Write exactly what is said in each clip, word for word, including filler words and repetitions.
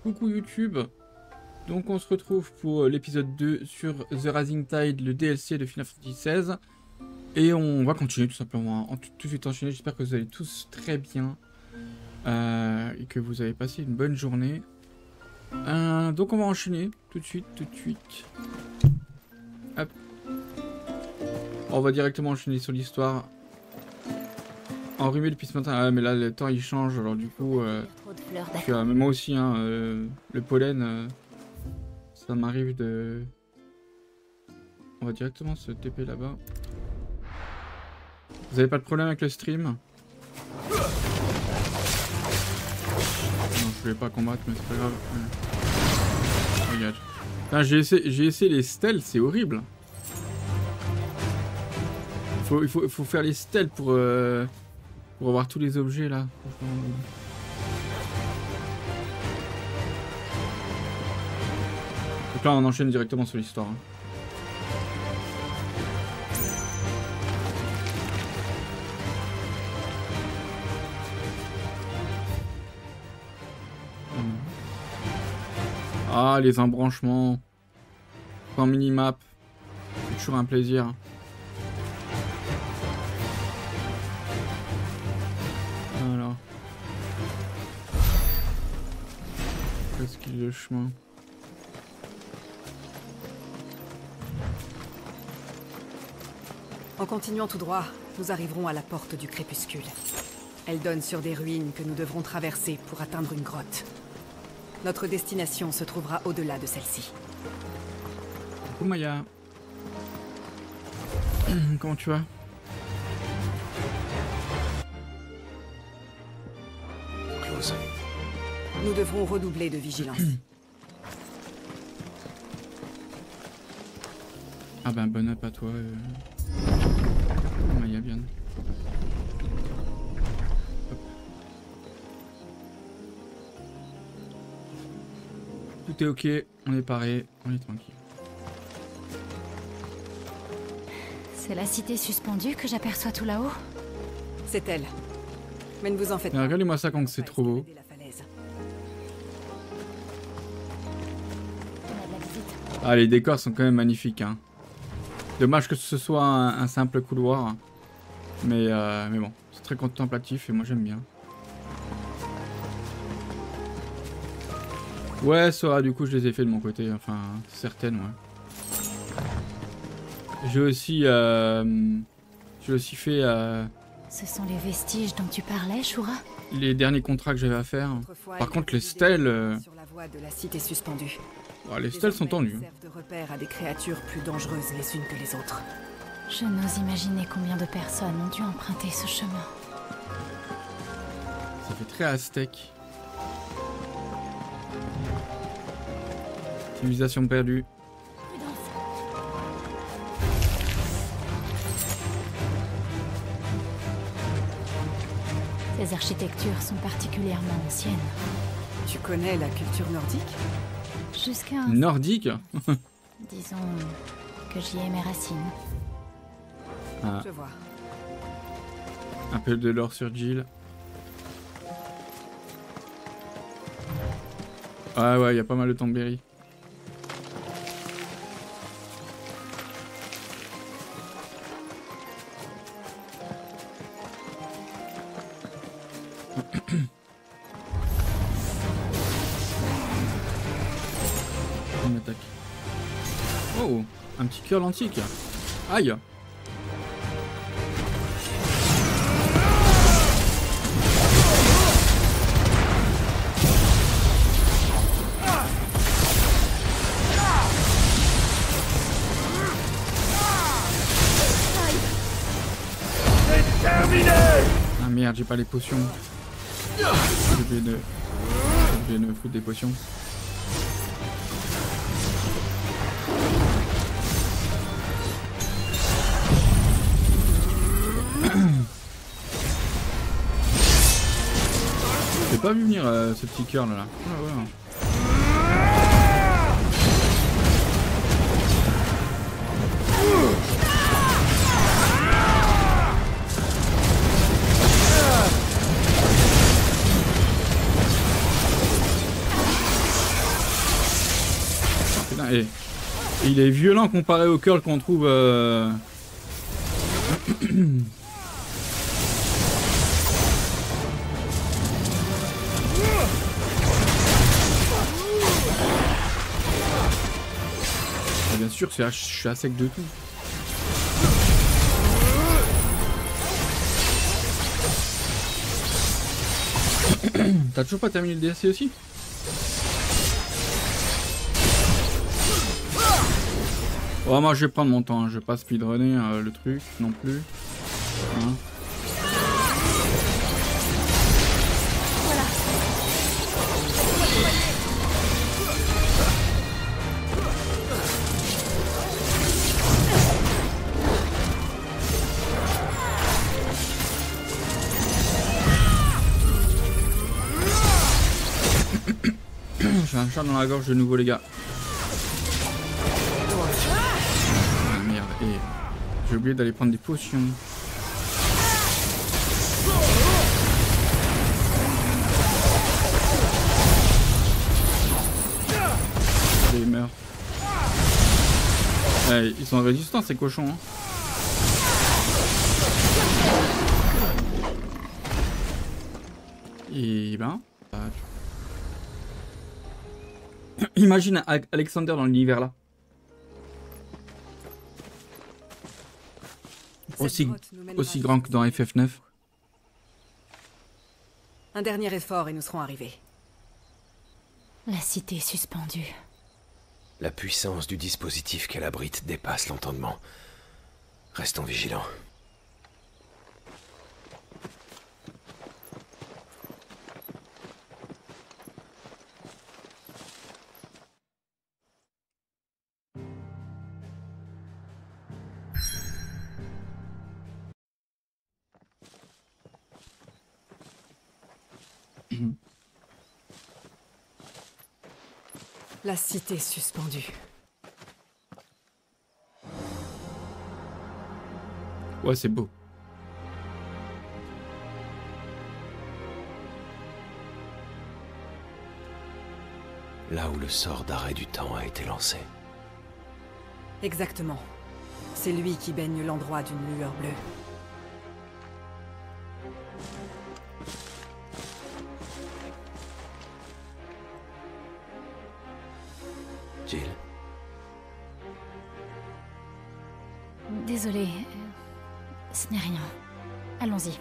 Coucou YouTube. Donc on se retrouve pour l'épisode deux sur The Rising Tide, le D L C de Final Fantasy seize. Et on va continuer tout simplement, en tout, tout de suite enchaîner. J'espère que vous allez tous très bien euh, et que vous avez passé une bonne journée. Euh, donc on va enchaîner tout de suite, tout de suite. Hop. On va directement enchaîner sur l'histoire. Enrhumé depuis ce matin, ah, mais là le temps il change, alors du coup, euh, puis, euh, moi aussi, hein, euh, le pollen, euh, ça m'arrive de... On va directement se T P là-bas. Vous avez pas de problème avec le stream? Non, je voulais pas combattre, mais c'est pas grave. Ouais. Regarde. Putain, j'ai essayé, j'ai essayé les stèles, c'est horrible. Faut, il faut, faut faire les stèles pour... Euh... Pour avoir tous les objets là. Donc là on enchaîne directement sur l'histoire. Hein. Ah les embranchements. En minimap. C'est toujours un plaisir. Alors. Qu'est-ce qu'il y a le chemin? En continuant tout droit, nous arriverons à la porte du crépuscule. Elle donne sur des ruines que nous devrons traverser pour atteindre une grotte. Notre destination se trouvera au-delà de celle-ci. Coucou Maya. Comment tu vas? Nous devrons redoubler de vigilance. Ah ben bon up à toi. Euh... Maya bien. Hop. Tout est ok, on est paré, on est tranquille. C'est la cité suspendue que j'aperçois tout là-haut. C'est elle. Mais ne vous en faites pas. Regardez-moi ça quand c'est trop beau. Ah, les décors sont quand même magnifiques. Hein. Dommage que ce soit un, un simple couloir. Mais, euh, mais bon, c'est très contemplatif et moi j'aime bien. Ouais, ça, du coup, je les ai fait de mon côté. Enfin, certaines, ouais. J'ai aussi, euh, j'ai aussi fait... Euh, Ce sont les vestiges dont tu parlais, Shura? Les derniers contrats que j'avais à faire. Par contre, les stèles... Euh, sur la voie de la cité suspendue. Oh, les stèles sont tendues. Servent de repère à des créatures plus dangereuses les unes que les autres. Je n'ose imaginer combien de personnes ont dû emprunter ce chemin. Ça fait très aztèque. Civilisation perdue. Ces architectures sont particulièrement anciennes. Tu connais la culture nordique? Jusqu'à un... Nordique. Disons que j'y ai mes racines. Ah. Je vois. Un peu de l'or sur Jill. Ah ouais, il y a pas mal de Tambéry. On attaque. Oh, un petit cœur l'antique. Aïe. Ah merde, j'ai pas les potions. J'ai oublié de... J'ai oublié de me foutre des potions. J'ai pas vu venir euh, ce petit cœur là. là. Ah, ouais. et, il est violent comparé au curl qu'on trouve... Euh... Bien sûr, je suis à sec de tout. T'as toujours pas terminé le D L C aussi? Oh, moi je vais prendre mon temps, hein. Je vais pas speedrunner euh, le truc non plus. Hein. J'ai un chat dans la gorge de nouveau les gars. Ah merde, et j'ai oublié d'aller prendre des potions. Allez, ils meurent. Eh, ils sont résistants ces cochons. Hein. Et ben... Imagine Alexander dans l'univers là. Aussi, aussi grand que dans F F neuf. Un dernier effort et nous serons arrivés. La cité suspendue. La puissance du dispositif qu'elle abrite dépasse l'entendement. Restons vigilants. La cité suspendue. Ouais, c'est beau. Là où le sort d'arrêt du temps a été lancé. Exactement. C'est lui qui baigne l'endroit d'une lueur bleue. Jill. Désolée, ce n'est rien. Allons-y.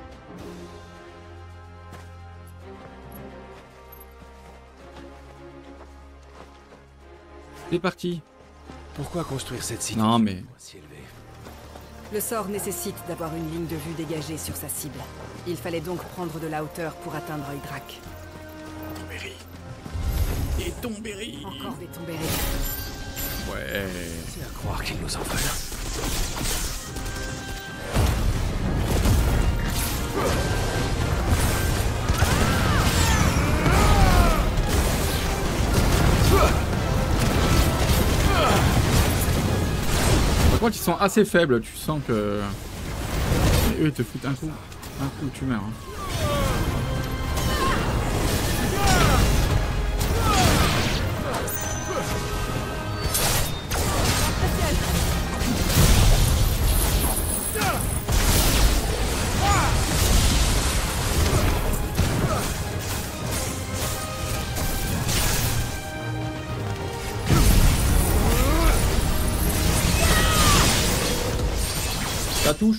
C'est parti. Pourquoi construire cette cité? Non mais... si élevée? Le sort nécessite d'avoir une ligne de vue dégagée sur sa cible. Il fallait donc prendre de la hauteur pour atteindre Hydrac. Tombery. Et Tombery. Encore des Tombery. Ouais. C'est à croire qu'il nous en veulent. Par contre, ils sont assez faibles, tu sens que... Et eux, ils te foutent un coup. Un coup, tu meurs. Hein. Ça touche.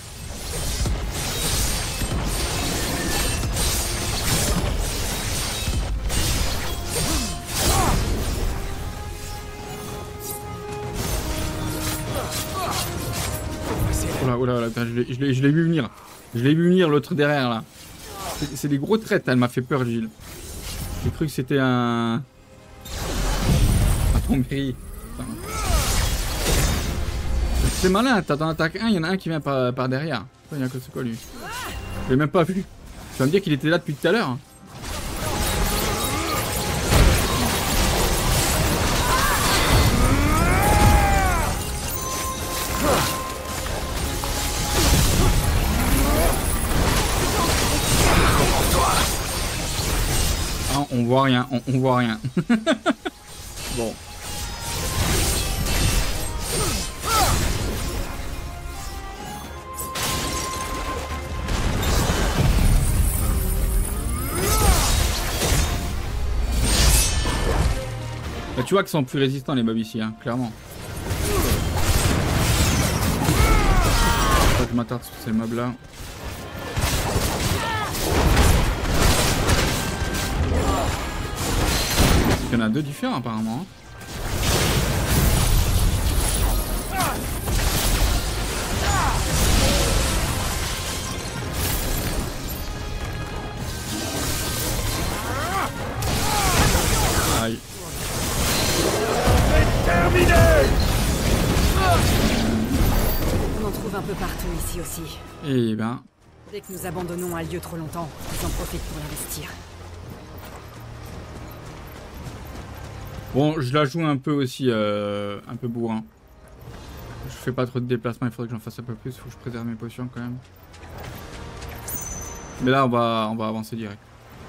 Oh là, oh là, oh là, je l'ai vu venir. Je l'ai vu venir l'autre derrière là. C'est des gros traites, elle m'a fait peur, Gilles. J'ai cru que c'était un... Un Tombery. C'est malin, t'en attaques un, il y en a un qui vient par, par derrière. Il y a que c'est quoi lui? Je l'ai même pas vu. Tu vas me dire qu'il était là depuis tout à l'heure. Ah, on voit rien, on, on voit rien. Bon. Bah, tu vois qu'ils sont plus résistants les mobs ici, hein, clairement. Je m'attarde sur ces mobs là. Il y en a deux différents apparemment. Hein. Aïe. On en trouve un peu partout ici aussi. Et ben. Dès que nous abandonnons un lieu trop longtemps, ils en profitent pour l'investir. Bon, je la joue un peu aussi, euh, un peu bourrin. Je fais pas trop de déplacements, il faudrait que j'en fasse un peu plus, il faut que je préserve mes potions quand même. Mais là, on va, on va avancer direct.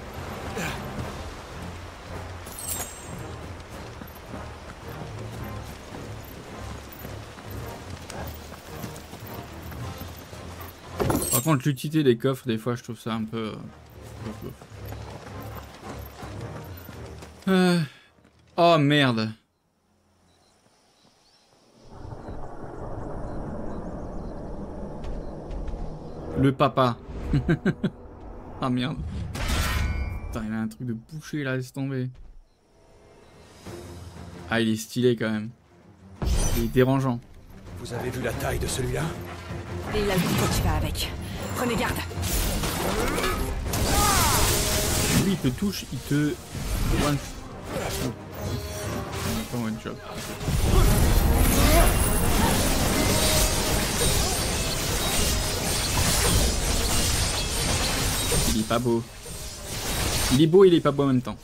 Par contre, l'utilité des coffres, des fois, je trouve ça un peu... Euh... Oh merde. Le papa. Ah merde. Putain, il a un truc de boucher là, laisse tomber. Ah, il est stylé quand même. Il est dérangeant. Vous avez vu la taille de celui-là? Et il a le couteau qui va avec. Prenez garde. Lui, il te touche, il te... One... Oh. Pas one shot. Il est pas beau. Il est beau, il est pas beau en même temps.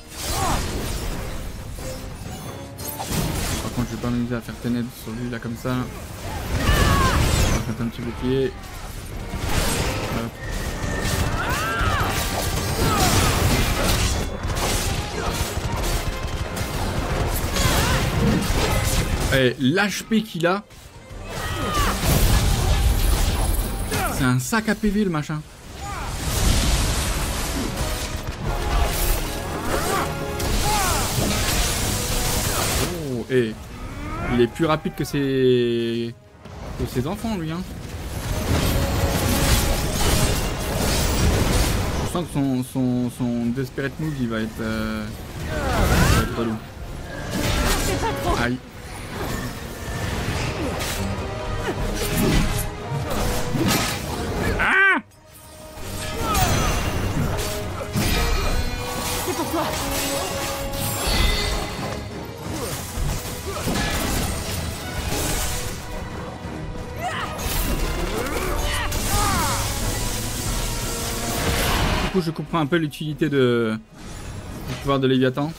Par contre, je vais pas m'amuser à faire ténèbres sur lui là comme ça. On va faire un petit bouclier. Hop. Eh, l'H P qu'il a, c'est un sac à P V le machin. Oh, et il est plus rapide que ses que ses enfants lui hein. Je sens que son son son desperate move il va être, euh, il va être relou. Aïe. Ah! C'est pour toi. Du coup, je comprends un peu l'utilité de du pouvoir de Léviathan.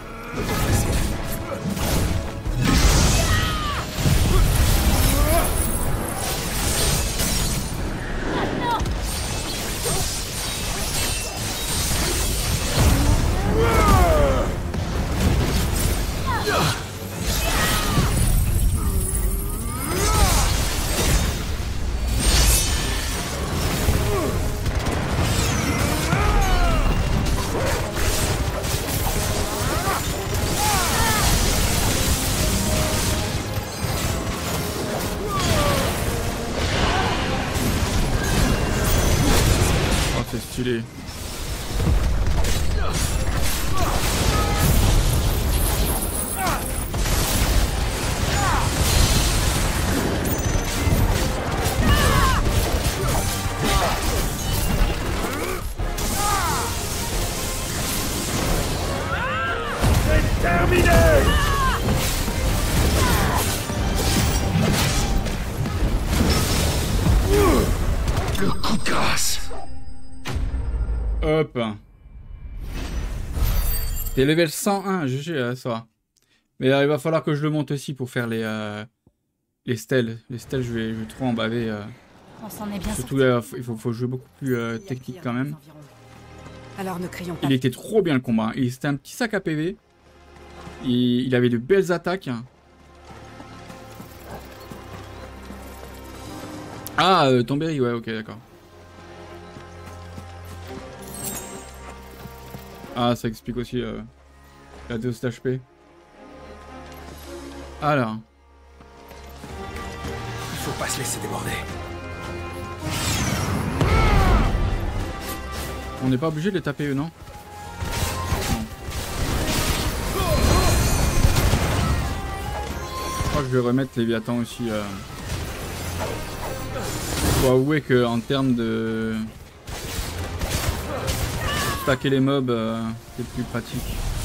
Stylé. C'est terminé! Le coup de grâce! Hop. T'es level cent un, G G là, ça va. Mais euh, il va falloir que je le monte aussi pour faire les euh, les stèles. Les stèles, je vais, je vais trop en baver. Euh. On s'en est bien Surtout, sorti. euh, il faut, faut jouer beaucoup plus euh, technique quand même. Alors ne crions pas. Il était trop bien le combat. Il C'était un petit sac à P V. Il, il avait de belles attaques. Ah, euh, Tomberry, ouais, ok, d'accord. Ah, ça explique aussi euh, la dose d'H P. Alors. Il faut pas se laisser déborder. On n'est pas obligé de les taper eux, non? Non. Je crois que je vais remettre Léviathan aussi. Euh... Faut avouer qu'en termes de... stacker les mobs, euh, c'est plus pratique.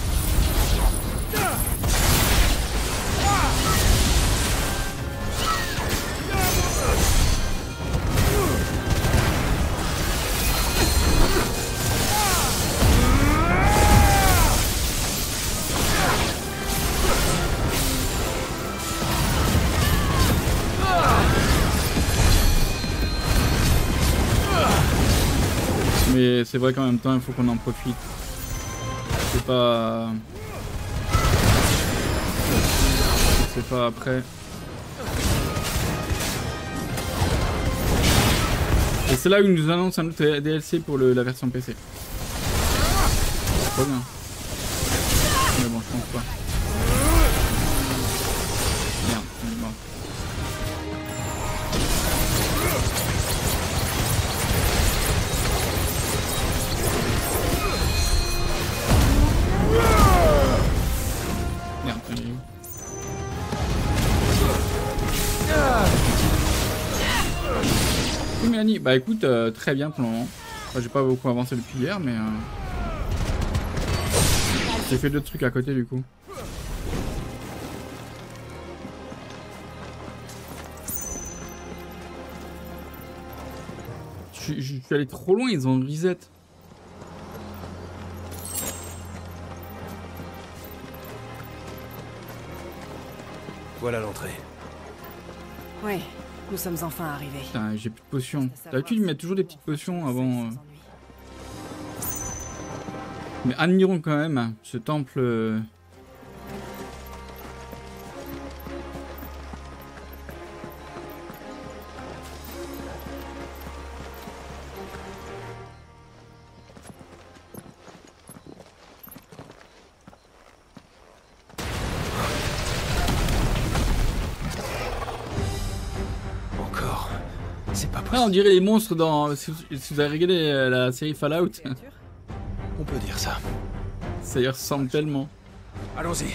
Mais c'est vrai qu'en même temps il faut qu'on en profite. C'est pas... C'est pas après. Et c'est là où ils nous annoncent un autre D L C pour le, la version P C. C'est pas bien. Mais bon, je pense pas. Merde, on est mort. Merde, il est où? Oui, Mélanie, bah écoute, euh, très bien pour le moment. Enfin, j'ai pas beaucoup avancé depuis hier, mais... Euh... J'ai fait d'autres trucs à côté du coup. Je, je suis allé trop loin, ils ont reset. Voilà l'entrée. Oui, nous sommes enfin arrivés. Putain, j'ai plus de potions. D'habitude, ils mettent toujours des petites potions avant. Euh... Mais admirons quand même ce temple. Euh... Ah, on dirait les monstres dans... Si vous, si vous avez regardé euh, la série Fallout. On peut dire ça. Ça y ressemble tellement. Allons-y.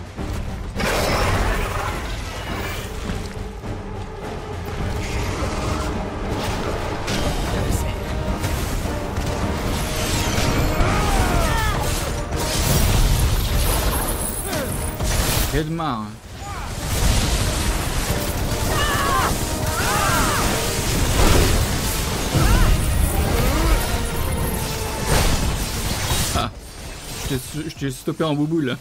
Redmar. Je t'ai stoppé en bouboule.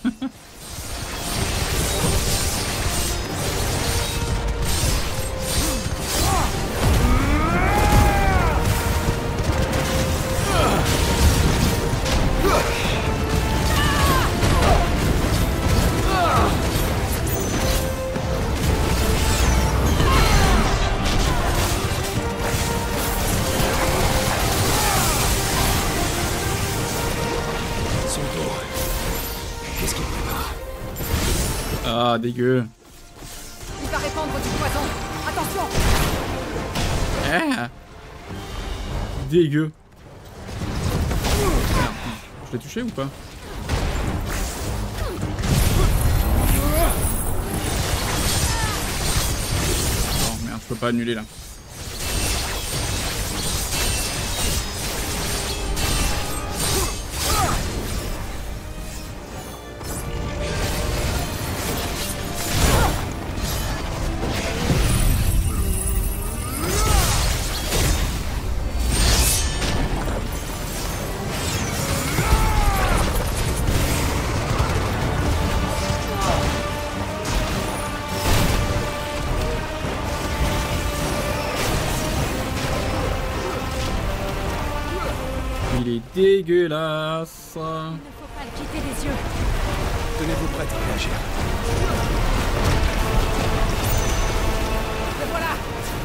Ah, dégueu. Il va répandre du poison. Attention. Ah. Dégueu. Je l'ai touché ou pas? Oh merde, je peux pas annuler là. Il est dégueulasse. Il ne faut pas le quitter des yeux. Tenez-vous prête à réagir. Le voilà.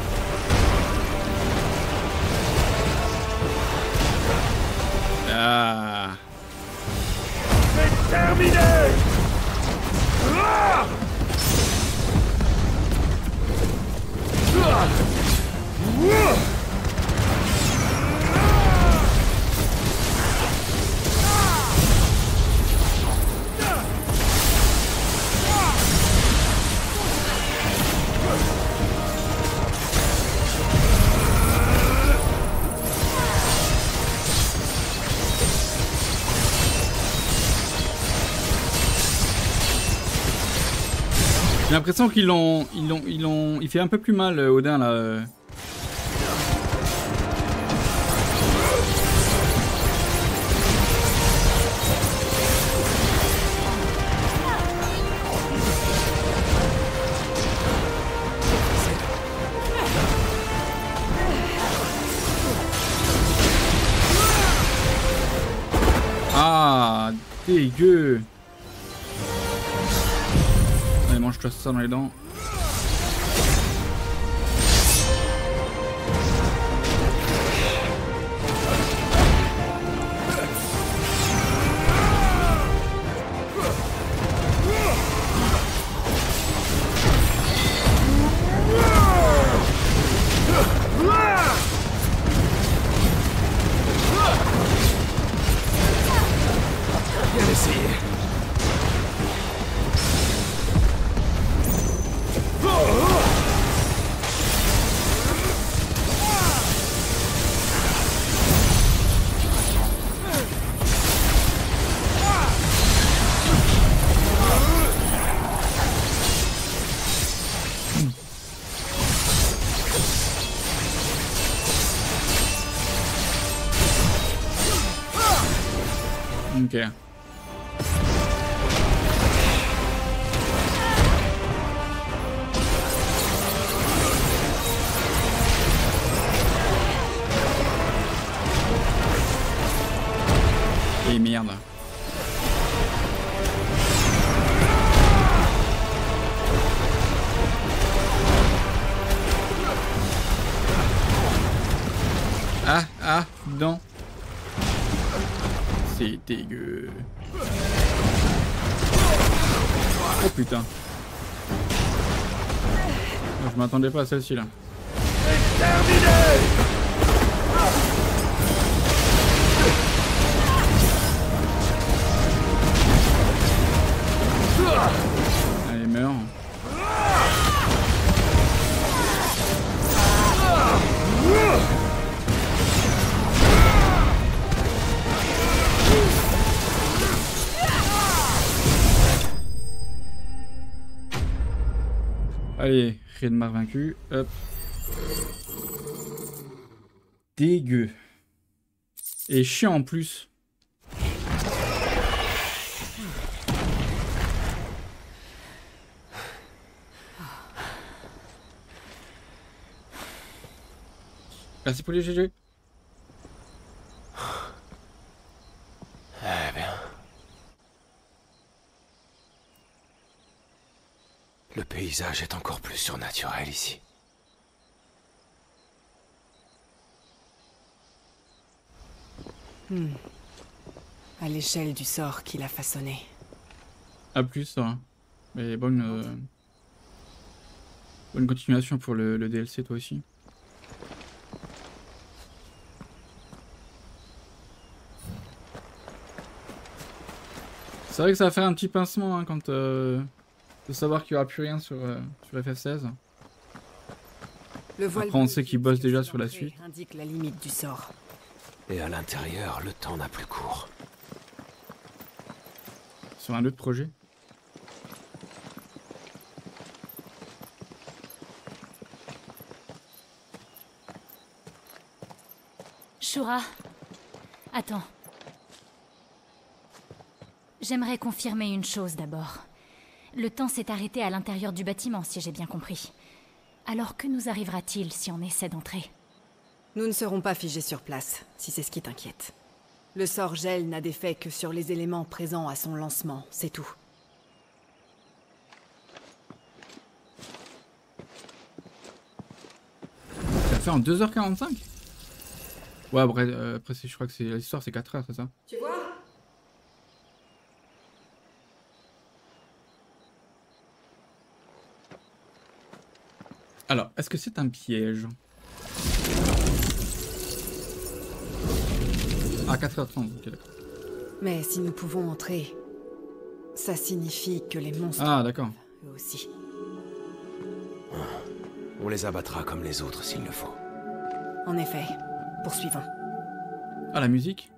Ah. C'est terminé. Ah J'ai l'impression qu'ils l'ont, ils l'ont, ils l'ont, il fait un peu plus mal Odin là. Ah, dégueu. Allez, mange-toi ça dans les dents. Bien essayé. Ok. Et merde. Ah, ah, non. C'est dégueu. Oh putain. Je m'attendais pas à celle-ci là. Allez, meurs. Allez, Redmar vaincu. Hop. Dégueu. Et chiant en plus. Merci pour les G G. Eh bien. Le paysage est encore plus surnaturel ici. Hmm. À l'échelle du sort qu'il a façonné. A plus, ça. Hein. Mais bonne, euh... bonne continuation pour le, le D L C, toi aussi. C'est vrai que ça va faire un petit pincement hein, quand euh, de savoir qu'il n'y aura plus rien sur, euh, sur F F seize. Le voile Après on bleu sait qu'ils qui bossent cache déjà sur la l'entrée suite. indique la limite du sort. Et à l'intérieur, le temps n'a plus cours. Sur un autre projet. Shura, attends. J'aimerais confirmer une chose d'abord. Le temps s'est arrêté à l'intérieur du bâtiment, si j'ai bien compris. Alors que nous arrivera-t-il si on essaie d'entrer? Nous ne serons pas figés sur place, si c'est ce qui t'inquiète. Le sort gel n'a d'effet que sur les éléments présents à son lancement, c'est tout. Ça fait en deux heures quarante-cinq? Ouais, après, euh, après je crois que l'histoire c'est quatre heures, c'est ça? Tu vois? Alors, est-ce que c'est un piège? Ah, quatre heures trente, ok, d'accord. Mais si nous pouvons entrer, ça signifie que les monstres... Ah, d'accord. Eux aussi. On les abattra comme les autres s'il le faut. En effet, poursuivons. Ah, la musique?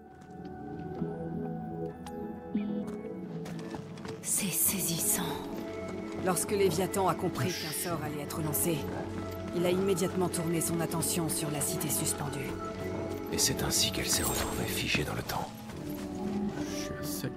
C'est saisissant. Lorsque Léviathan a compris qu'un sort allait être lancé, il a immédiatement tourné son attention sur la cité suspendue. Et c'est ainsi qu'elle s'est retrouvée figée dans le temps. Je suis à sec.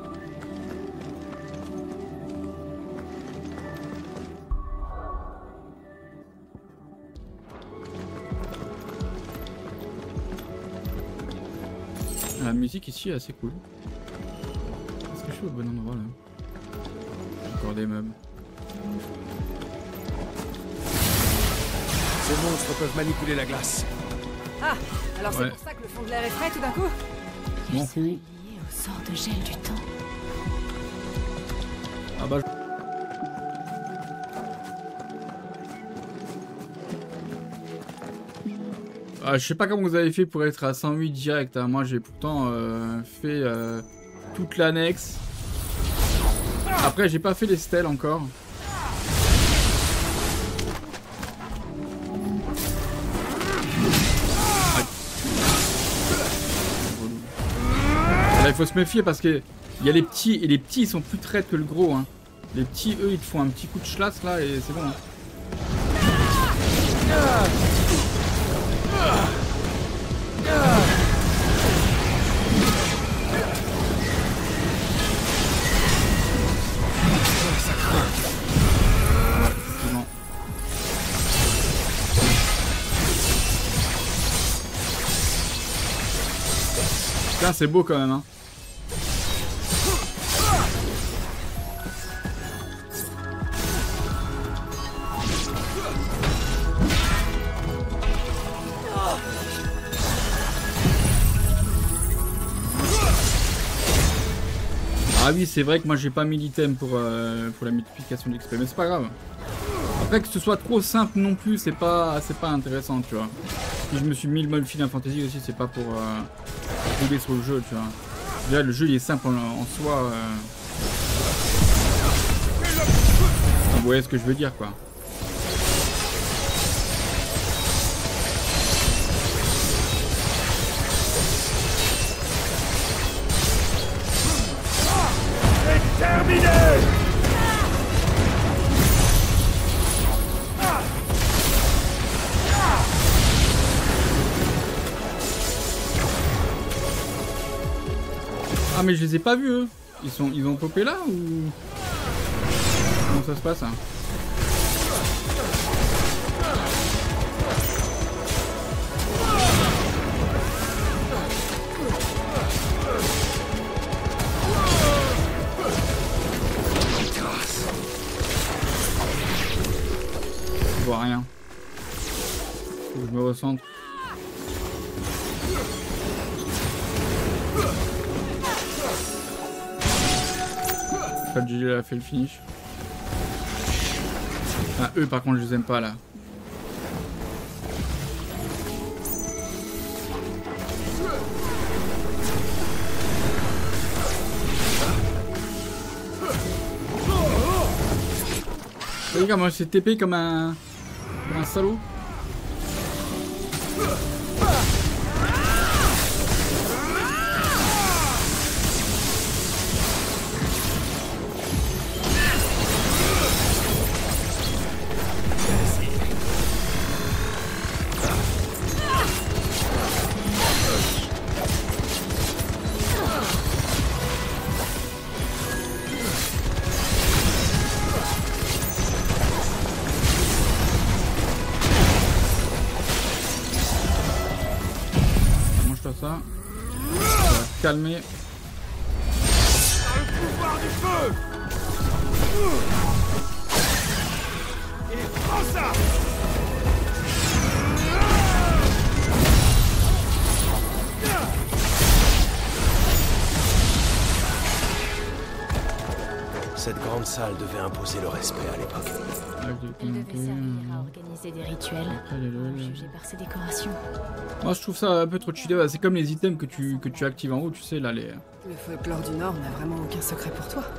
La musique ici est assez cool. Est-ce que je suis au bon endroit là? Encore des meubles. Ces monstres peuvent manipuler la glace. Ah, alors c'est Ouais. pour ça que le fond de l'air est frais tout d'un coup? Je m'en fous. Lié au sort de gel du temps. Ah bah. Ah, je sais pas comment vous avez fait pour être à cent huit direct. Hein. Moi j'ai pourtant euh, fait euh, toute l'annexe. Après j'ai pas fait les stèles encore. Là il faut se méfier parce que il y a les petits et les petits ils sont plus traites que le gros. Hein. Les petits eux ils te font un petit coup de chlasse là et c'est bon. Hein. Non. Putain c'est beau quand même hein. Ah oui, c'est vrai que moi j'ai pas mis l'item pour, euh, pour la multiplication d'X P, mais c'est pas grave. Après que ce soit trop simple non plus, c'est pas c'est pas intéressant, tu vois. Si je me suis mis le mode Final Fantasy aussi, c'est pas pour euh, rouler sur le jeu, tu vois. Déjà le jeu il est simple en, en soi. Euh... Vous voyez ce que je veux dire quoi. Terminé! Ah mais je les ai pas vus eux. Ils sont ils ont popé là ou comment ça se passe hein? Je vois rien. Faut que je me recentre. G G a fait le finish. Ah, eux par contre je les aime pas là. Regarde moi j'ai T P comme un... comme un salaud. Ça. Ça va calmer. Le pouvoir du feu! Et prends ça! Cette grande salle devait imposer le respect à l'époque. Elle devait servir à organiser des rituels, jugés par ses décorations. Moi je trouve ça un peu trop cheaté, c'est comme les items que tu, que tu actives en haut, tu sais là les... Le folklore du Nord n'a vraiment aucun secret pour toi.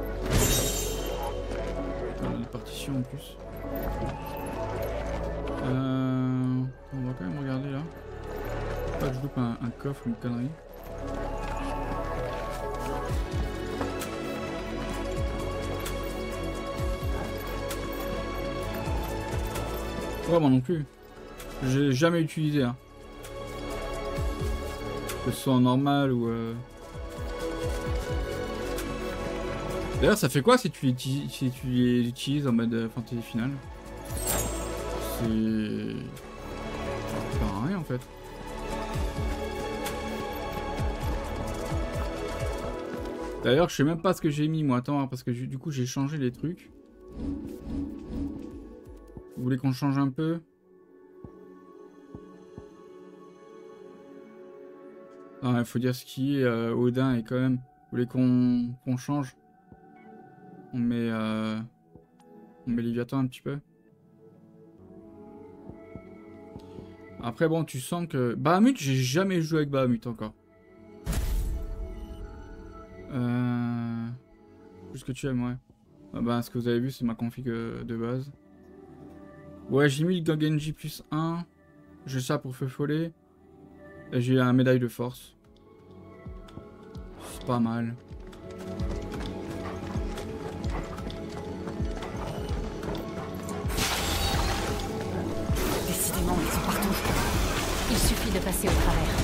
les partitions en plus. Euh... On va quand même regarder là. Pas que je loupe un, un coffre ou une connerie. Ouais, moi non plus. J'ai jamais utilisé. Hein. Que ce soit en normal ou... Euh... D'ailleurs, ça fait quoi si tu, les si tu les utilises en mode fantasy final? C'est... Ça sert à rien en fait. D'ailleurs, je sais même pas ce que j'ai mis moi. Attends, parce que du coup, j'ai changé les trucs. Vous voulez qu'on change un peu? Ah, il faut dire ce qui est euh, Odin et quand même. Vous voulez qu'on qu'on change? On met... Euh, on met Léviathan un petit peu. Après, bon, tu sens que... Bahamut, j'ai jamais joué avec Bahamut encore. Euh... Tout ce que tu aimes, ouais. Ah bah, ce que vous avez vu, c'est ma config de base. Ouais, j'ai mis le Gogenji plus un. J'ai ça pour feu follet. Et j'ai un médaille de force. C'est pas mal. Décidément, ils sont partout. Il suffit de passer au travers.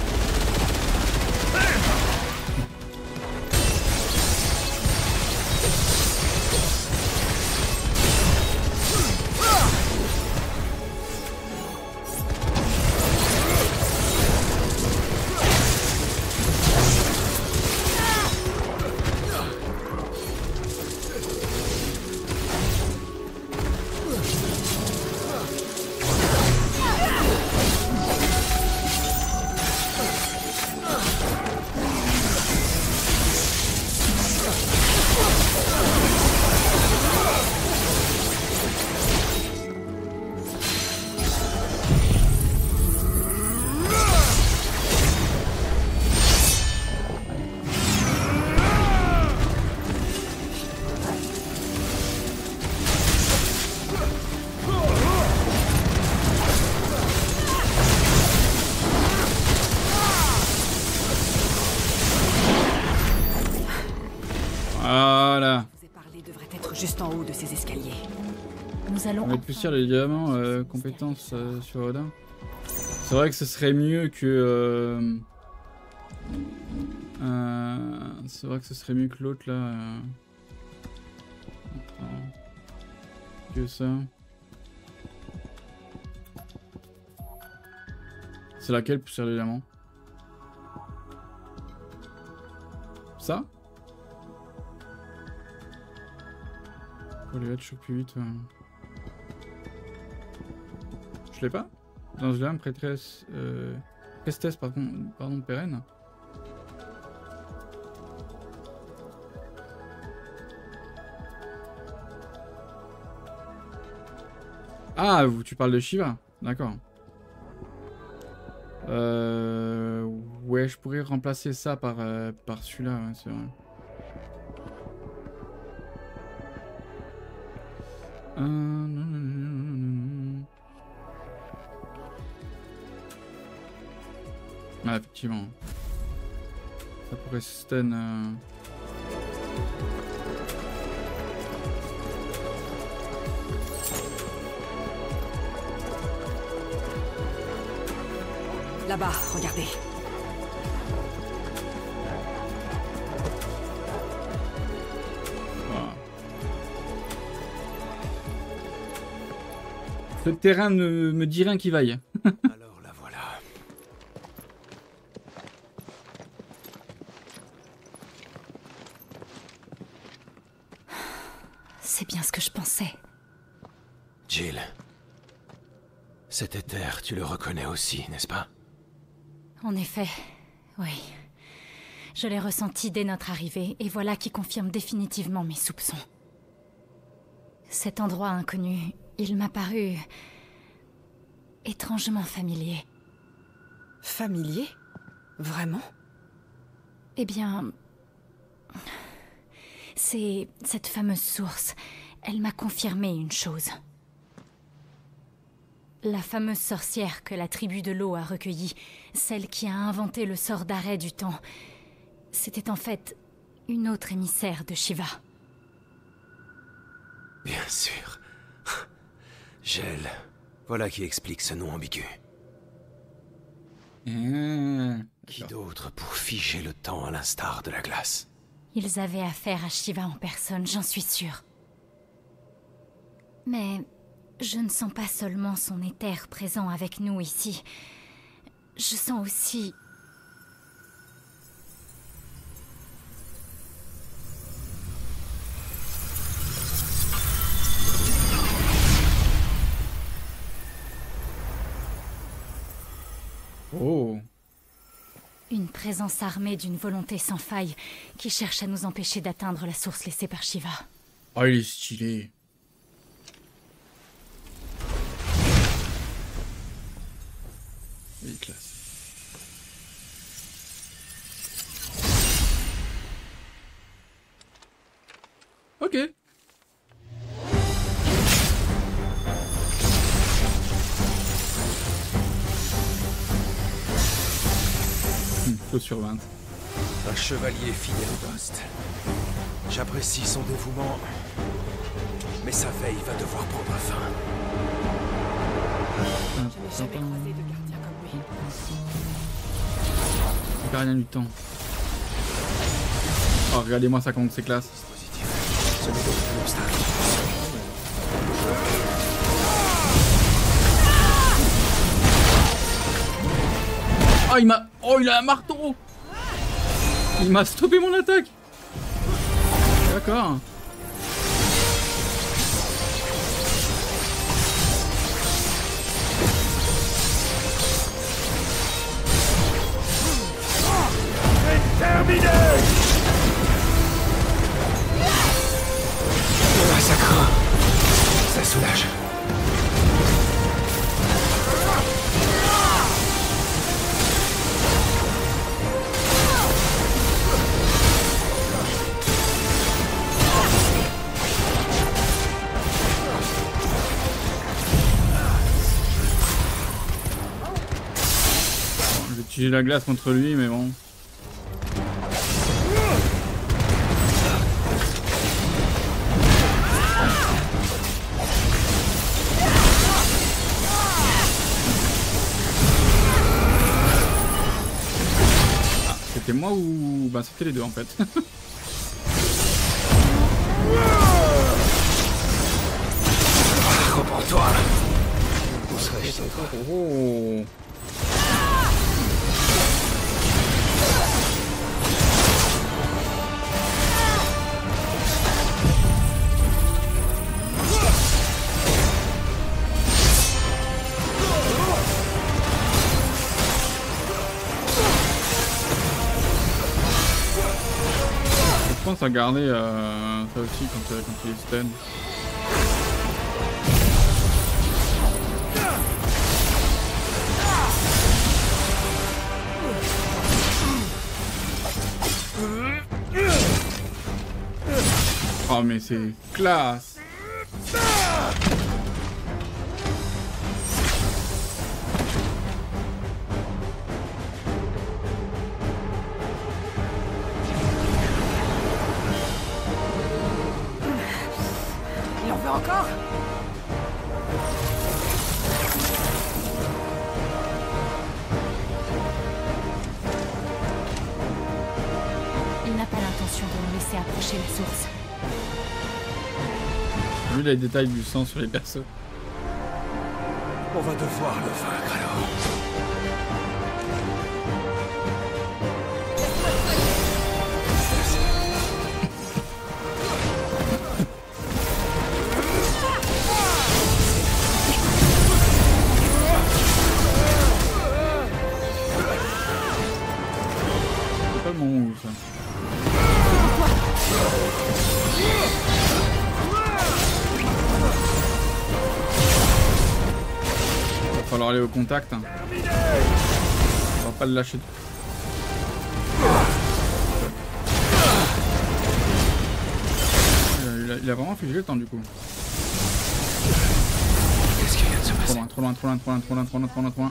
Voilà. Je vous ai parlé devrait être juste en haut de ces escaliers. Nous allons... On va plus sur les diamants, euh, compétences euh, sur Odin. C'est vrai que ce serait mieux que... Euh, euh, c'est vrai que ce serait mieux que l'autre là. Euh, attends, que ça. C'est laquelle pour sur les diamants? Ça? Pour les toujours plus vite. Ouais. Je l'ai pas? Dans ce lame, prêtresse. Euh, prestesse, pardon, pardon, pérenne. Ah, tu parles de Shiva? D'accord. Euh, ouais, je pourrais remplacer ça par, euh, par celui-là, ouais, c'est vrai. Euh, non, non, non, non. Ah, effectivement. Ça pourrait stun... Euh... Là-bas, regardez. Voilà. Ce terrain ne me dit rien qui vaille. Alors la voilà. C'est bien ce que je pensais. Jill. Cet éther, tu le reconnais aussi, n'est-ce pas? En effet, oui. Je l'ai ressenti dès notre arrivée, et voilà qui confirme définitivement mes soupçons. Cet endroit inconnu, il m'a paru... étrangement familier. Familier? Vraiment? Eh bien... c'est... cette fameuse source. Elle m'a confirmé une chose. La fameuse sorcière que la tribu de l'eau a recueillie, celle qui a inventé le sort d'arrêt du temps, c'était en fait une autre émissaire de Shiva. Bien sûr. Gel, Voilà qui explique ce nom ambigu. Mmh. Qui d'autre pour figer le temps à l'instar de la glace? Ils avaient affaire à Shiva en personne, j'en suis sûre. Mais je ne sens pas seulement son éther présent avec nous ici. Je sens aussi... Oh. une présence armée d'une volonté sans faille qui cherche à nous empêcher d'atteindre la source laissée par Shiva. Oh, il est stylé. Il est classe. Ok. Hum, sur vingt. Un chevalier fidèle au poste. J'apprécie son dévouement, mais sa veille va devoir prendre fin. Je n'ai jamais croisé de gardien comme lui. Le gardien du temps. Oh, regardez-moi ça compte, c'est classe. Ce n'est donc plus obstacle. Oh, il m'a... Oh, il a un marteau. Il m'a stoppé mon attaque. D'accord. C'est terminé. Ah, ça craint. Ça soulage. J'ai la glace contre lui, mais bon. Ah, c'était moi ou... Bah c'était les deux en fait. Reprends-toi. Où serais-je sans toi? Oh. Je pense à garder euh, ça aussi quand, euh, quand il est stun. Oh mais c'est classe. Il en veut encore? Il n'a pas l'intention de nous laisser approcher la source. Vu les détails du sang sur les persos. On va devoir le vaincre alors. C'est pas le moment où ça. Va falloir aller au contact. Hein. On va pas le lâcher. Il a, il a vraiment figé le temps du coup. Qu'est-ce qui vient de se Trop passer? loin, trop loin, trop loin, trop loin, trop loin, trop loin, trop loin, trop loin.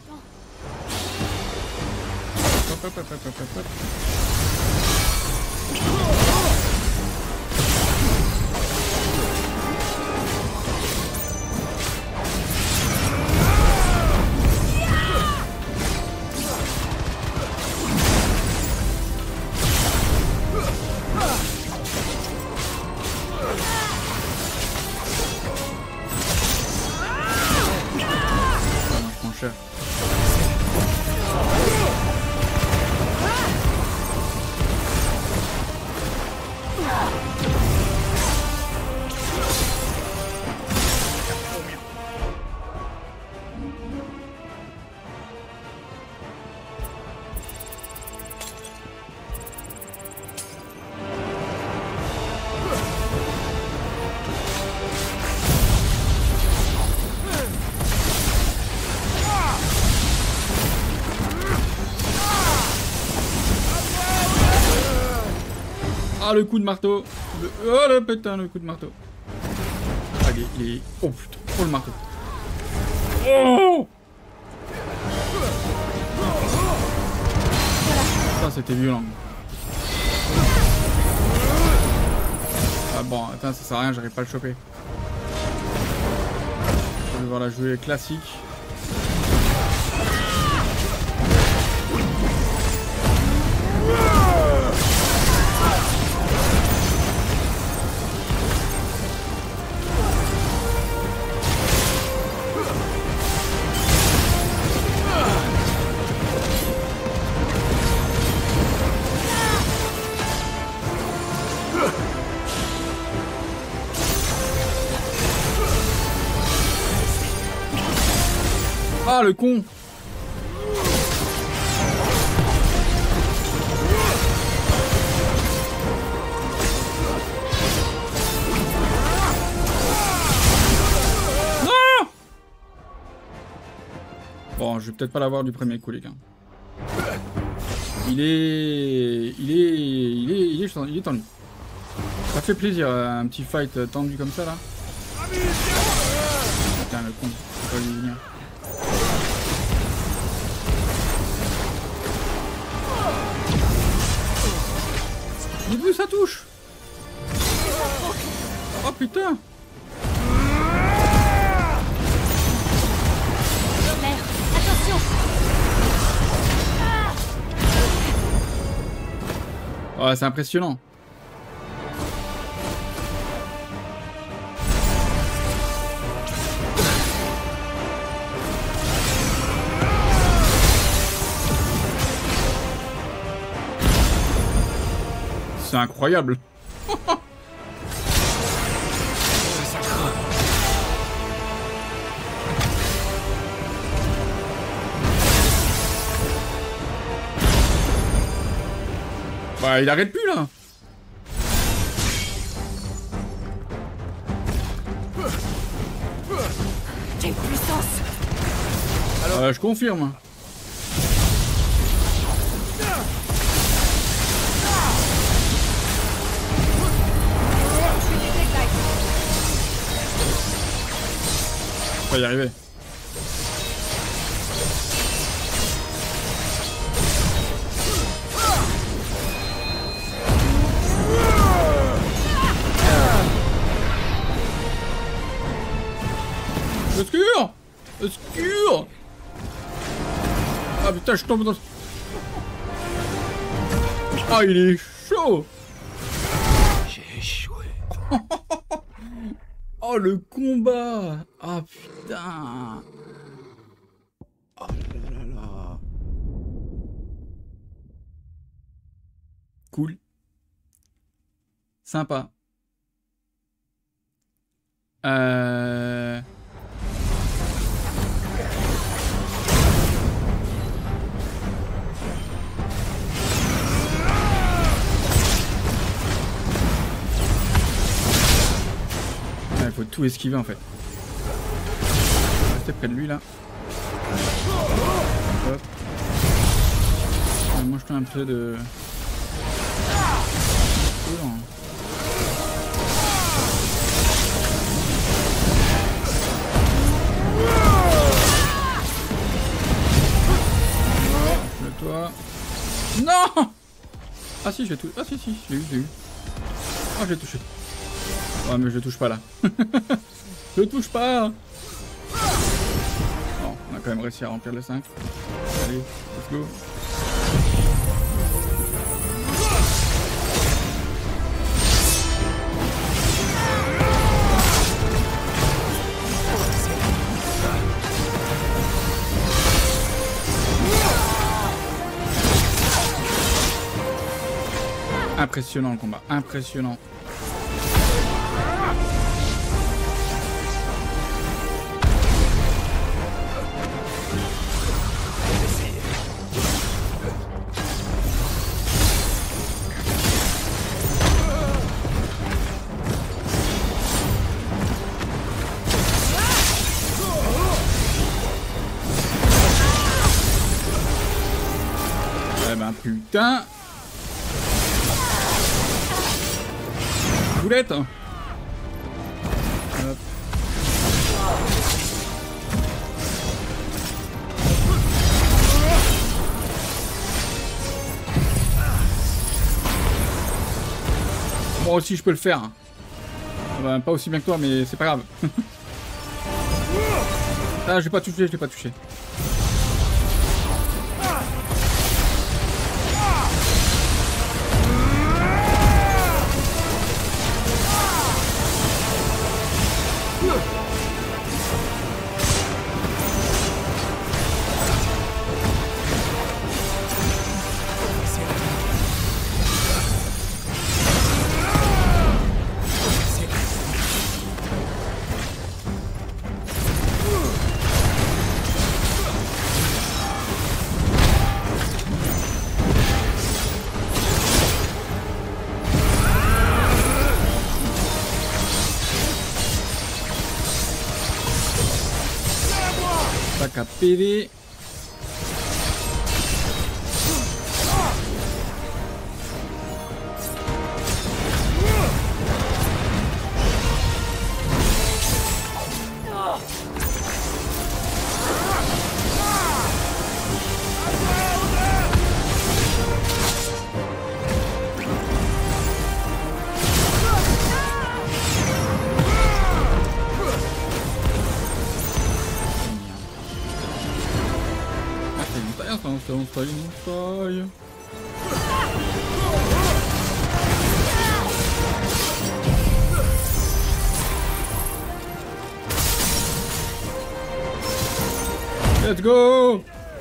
Hop, hop, hop, hop, hop, hop, hop. Ah, le coup de marteau. Le... Oh, le putain, le coup de marteau. Ah, il est... Il est... Oh, putain. Oh, le marteau. Oh! Ça, c'était violent. Ah bon, attends, ça sert à rien, j'arrive pas à le choper. Je vais devoir la jouer classique. Ah, le con! Non! Bon, je vais peut-être pas l'avoir du premier coup, les gars. Il est... Il est... Il est... Il est, il est tendu. Ça fait plaisir, un petit fight tendu comme ça, là. Putain, le con. C'est pas lui venir. J'ai vu ça touche. Oh putain. Merde, attention. Oh, c'est impressionnant. C'est incroyable. Bah, il arrête plus là. Quelle puissance! Euh, je confirme. On va y arriver. Obscur! Obscur! Ah putain, je tombe dans... Ah, il est chaud! J'ai échoué. Oh, le combat! Ah putain! Oh là là là! Cool. Sympa. Euh... Il faut tout esquiver en fait. Restez près de lui là. Hop. Moi je fais un peu de... Le toi. Non! Ah si, je l'ai touché. Ah si, si, je l'ai eu, je l'ai eu. Ah, je l'ai touché. Ouais, mais je le touche pas là. Je le touche pas. Bon, on a quand même réussi à remplir le cinq. Allez, let's go. Impressionnant le combat, impressionnant. Eh ben putain. boulette. Hop. Moi aussi je peux le faire. Bah, pas aussi bien que toi, mais c'est pas grave. Ah, j'ai pas touché, j'ai pas touché. Sac à P V. On taille, on taille. Let's go.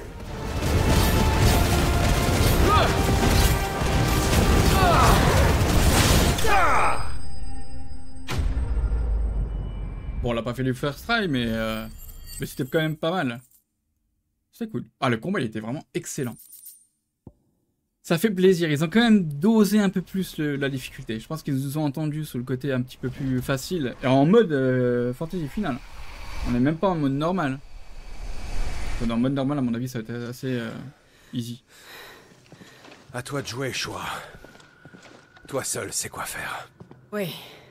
Bon, on l'a pas fait du first try, mais, euh... mais c'était quand même pas mal. C'est cool. Ah, le combat, il était vraiment excellent. Ça fait plaisir. Ils ont quand même dosé un peu plus le, la difficulté. Je pense qu'ils nous ont entendus sur le côté un petit peu plus facile. Et en mode euh, fantasy final. On n'est même pas en mode normal. Dans le mode normal, à mon avis, ça va être assez euh, easy. À toi de jouer, Shua. Toi seul sais quoi faire. Oui.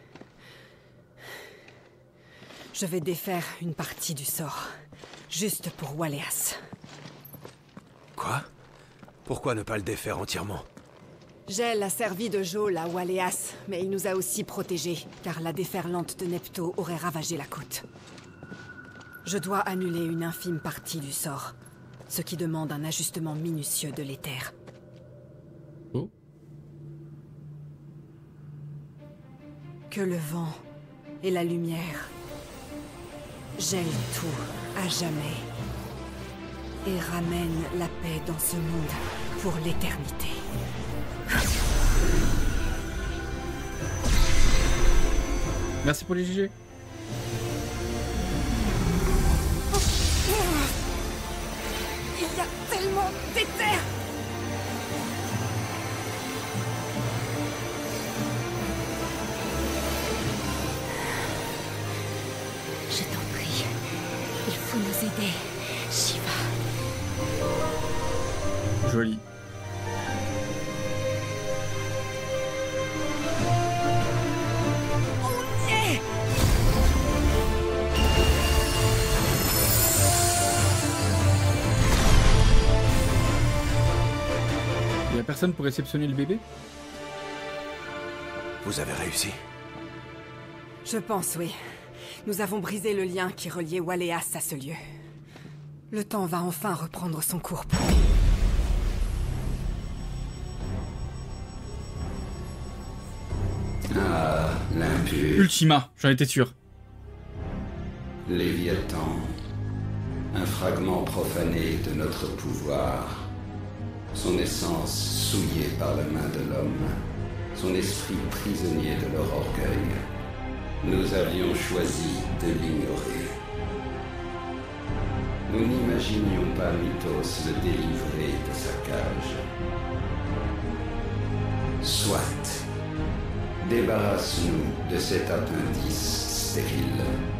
Je vais défaire une partie du sort. Juste pour Waléas. Quoi? Pourquoi ne pas le défaire entièrement? Gel a servi de geôle à Waléas, mais il nous a aussi protégés, car la déferlante de Nepto aurait ravagé la côte. Je dois annuler une infime partie du sort, ce qui demande un ajustement minutieux de l'éther. Oh. Que le vent et la lumière gèlent tout à jamais. Et ramène la paix dans ce monde pour l'éternité. Merci pour les G G. Il y a tellement d'éther. Je t'en prie, il faut nous aider, Shiva. Joli. On y est. Il y a personne pour réceptionner le bébé? Vous avez réussi? Je pense, oui. Nous avons brisé le lien qui reliait Waléas à ce lieu. Le temps va enfin reprendre son cours pour lui. Ah, l'impur. Ultima, j'en étais sûr. Léviathan. Un fragment profané de notre pouvoir. Son essence souillée par la main de l'homme. Son esprit prisonnier de leur orgueil. Nous avions choisi de l'ignorer. Nous n'imaginions pas Mythos le délivrer de sa cage. Soit. Débarrasse-nous de cet appendice stérile.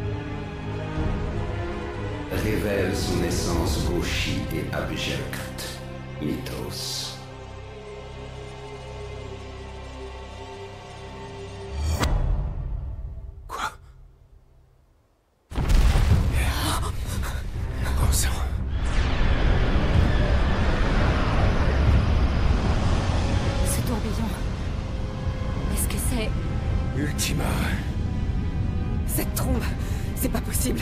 Révèle son essence gauchie et abjecte, Mythos. Cette trombe, c'est pas possible.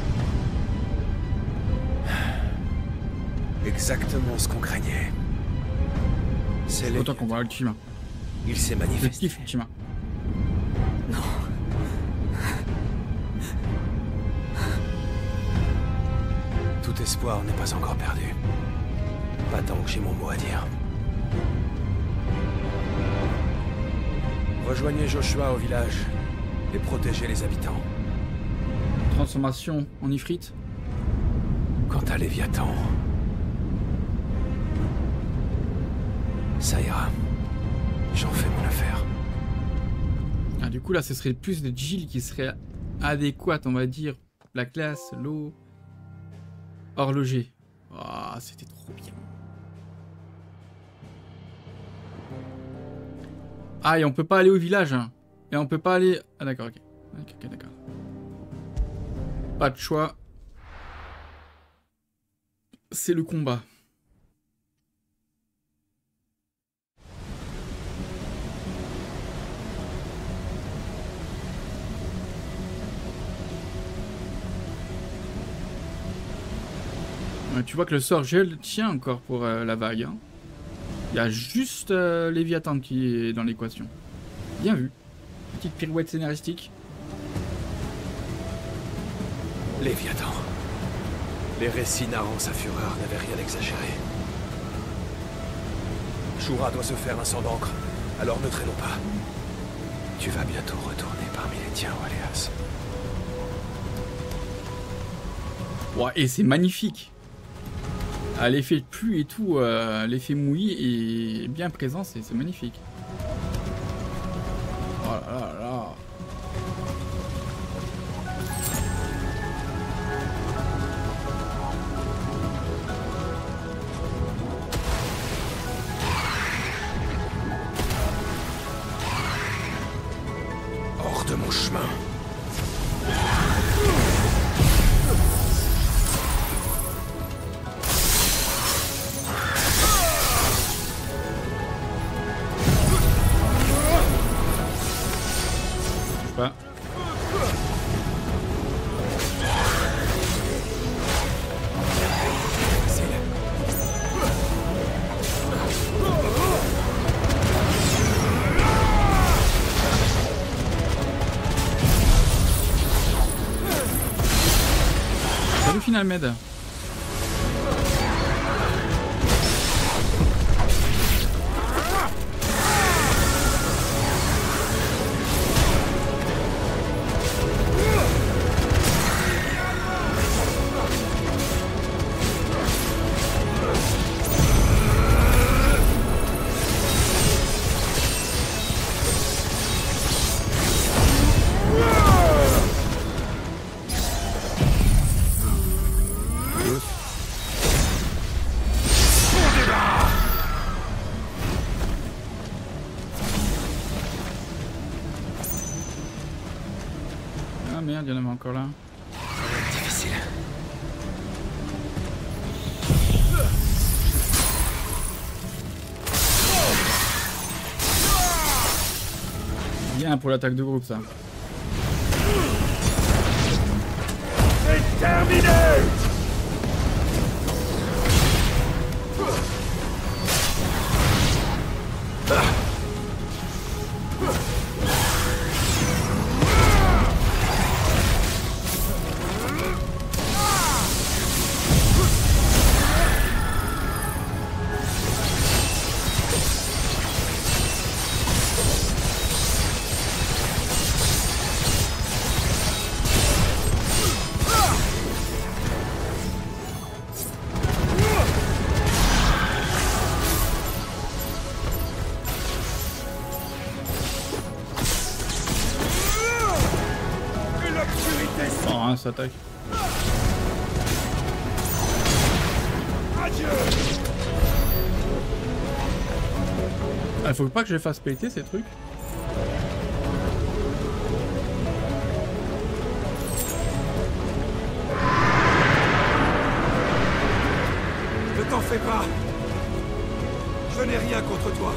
Exactement ce qu'on craignait. C'est Autant qu'on voit Ultima. Il s'est Je manifesté. kiffe Ultima. Non. Tout espoir n'est pas encore perdu. Pas tant que j'ai mon mot à dire. Rejoignez Joshua au village et protégez les habitants. Transformation en Ifrit. Quant à Léviathan, ça ira. J'en fais mon affaire. Ah, du coup, là, ce serait plus des Jill qui seraient adéquates, on va dire. La classe, l'eau. Horloger. Ah, oh, c'était trop bien. Ah, et on peut pas aller au village. Hein. Et on peut pas aller... Ah, d'accord, ok. Ok, ok, d'accord. Pas de choix. C'est le combat. Tu vois que le sort gel tient encore pour euh, la vague. Hein. Il y a juste euh, Léviathan qui est dans l'équation. Bien vu. Petite pirouette scénaristique. Léviathan. Les récits narrant sa fureur n'avaient rien exagéré. Shura doit se faire un sang d'encre, alors ne traînons pas. Tu vas bientôt retourner parmi les tiens, Waléas. Ouais, et c'est magnifique. Ah, l'effet de pluie et tout, euh, l'effet mouillé est bien présent, c'est magnifique. Oh là là là. Hors de mon chemin. Pas. Salut Final Med. Ah merde, il y en avait encore là. Difficile. Bien pour l'attaque de groupe ça. C'est terminé! Oh, hein, ça attaque. Ah, faut pas que je les fasse péter ces trucs. Ne t'en fais pas. Je n'ai rien contre toi.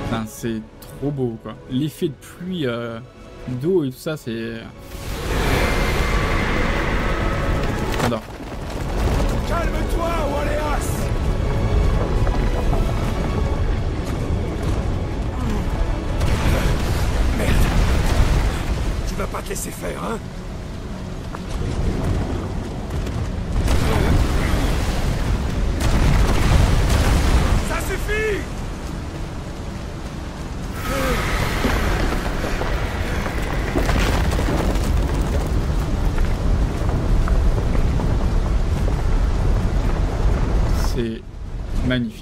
Enfin, c'est trop beau, quoi. L'effet de pluie, euh, d'eau et tout ça, c'est... J'adore. Calme-toi, Waléas! Merde. Tu vas pas te laisser faire, hein? Ça suffit! C'est magnifique.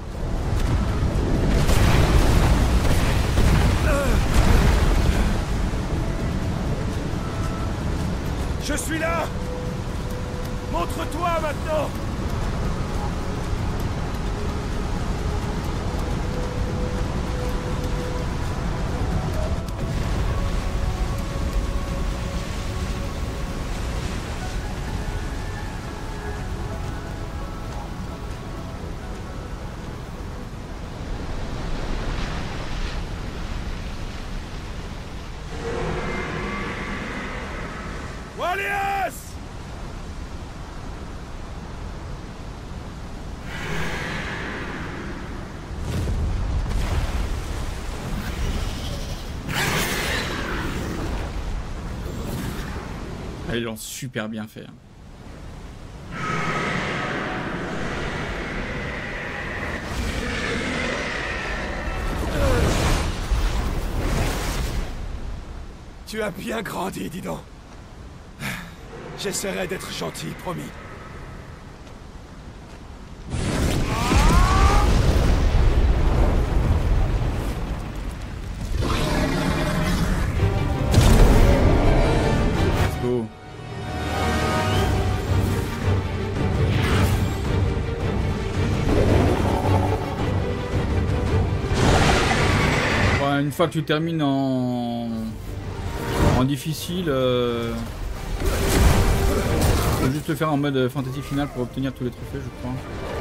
Je suis là! Montre-toi maintenant! Waléas! Ah, ils l'ont super bien fait. Hein. Tu as bien grandi, dis donc. J'essaierai d'être gentil, promis. Let's go. Bon, une fois que tu termines en, en difficile, euh... faut juste le faire en mode fantasy final pour obtenir tous les trophées, je crois.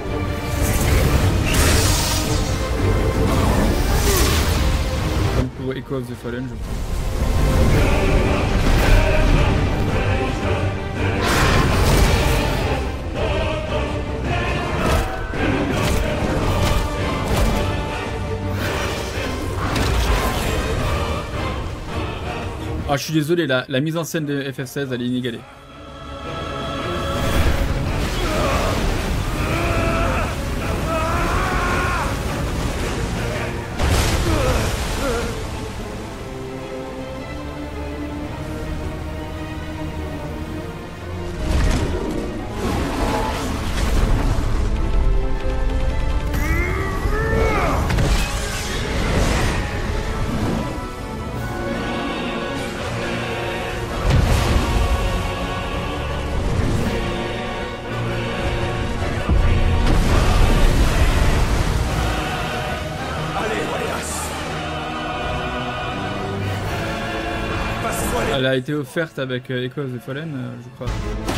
Comme pour Echo of the Fallen, je crois. Ah, je suis désolé, la, la mise en scène de F F seize, elle est inégalée. Elle a été offerte avec euh, Echo of the Fallen, euh, je crois.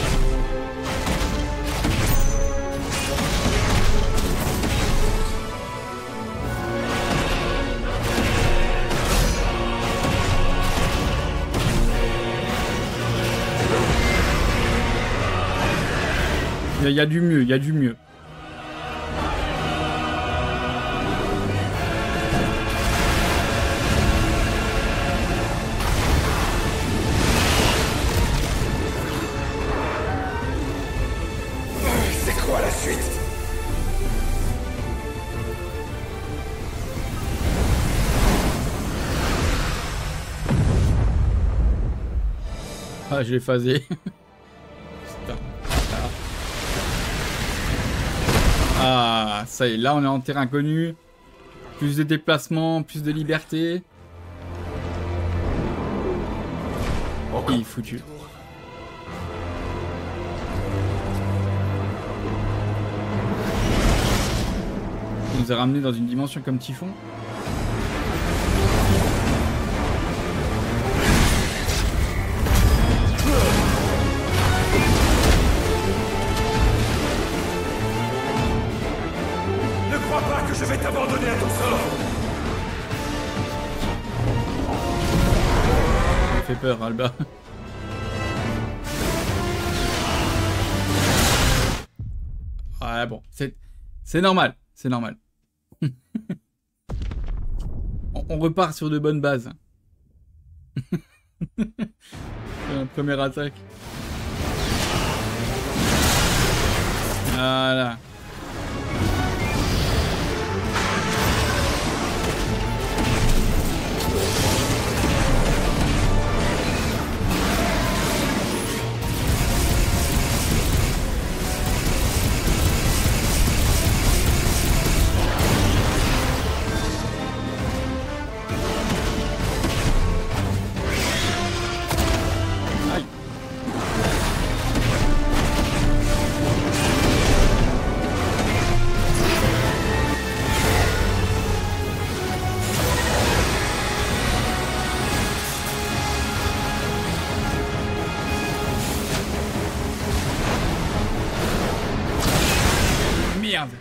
Il y, y a du mieux, il y a du mieux. Ah, je l'ai phasé. Ah, ça y est, là on est en terrain connu. Plus de déplacements, plus de liberté. Il est foutu. Il nous a ramené dans une dimension comme Typhon. Ne crois pas que je vais t'abandonner à ton sort. fait peur, Alba. Ouais, bon, c'est c'est normal, c'est normal. on, on repart sur de bonnes bases. La première attaque. Voilà. Merde.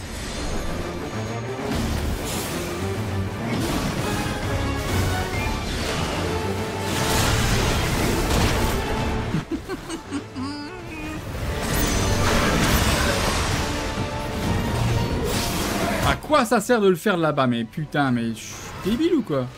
À quoi ça sert de le faire là-bas? Mais putain, mais je suis débile ou quoi?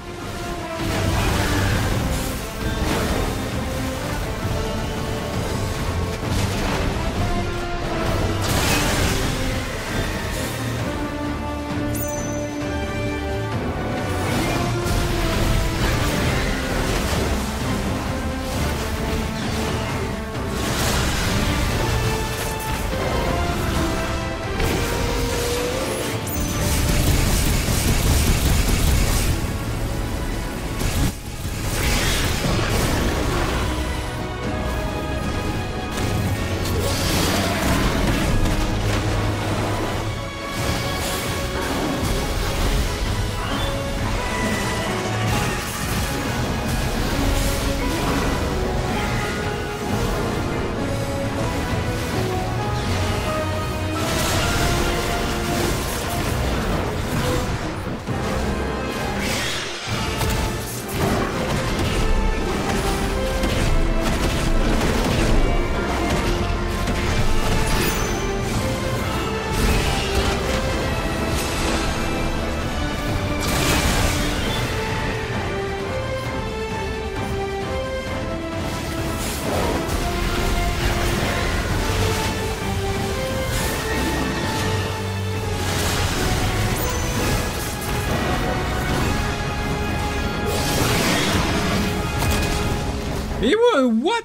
Mais ouais, what?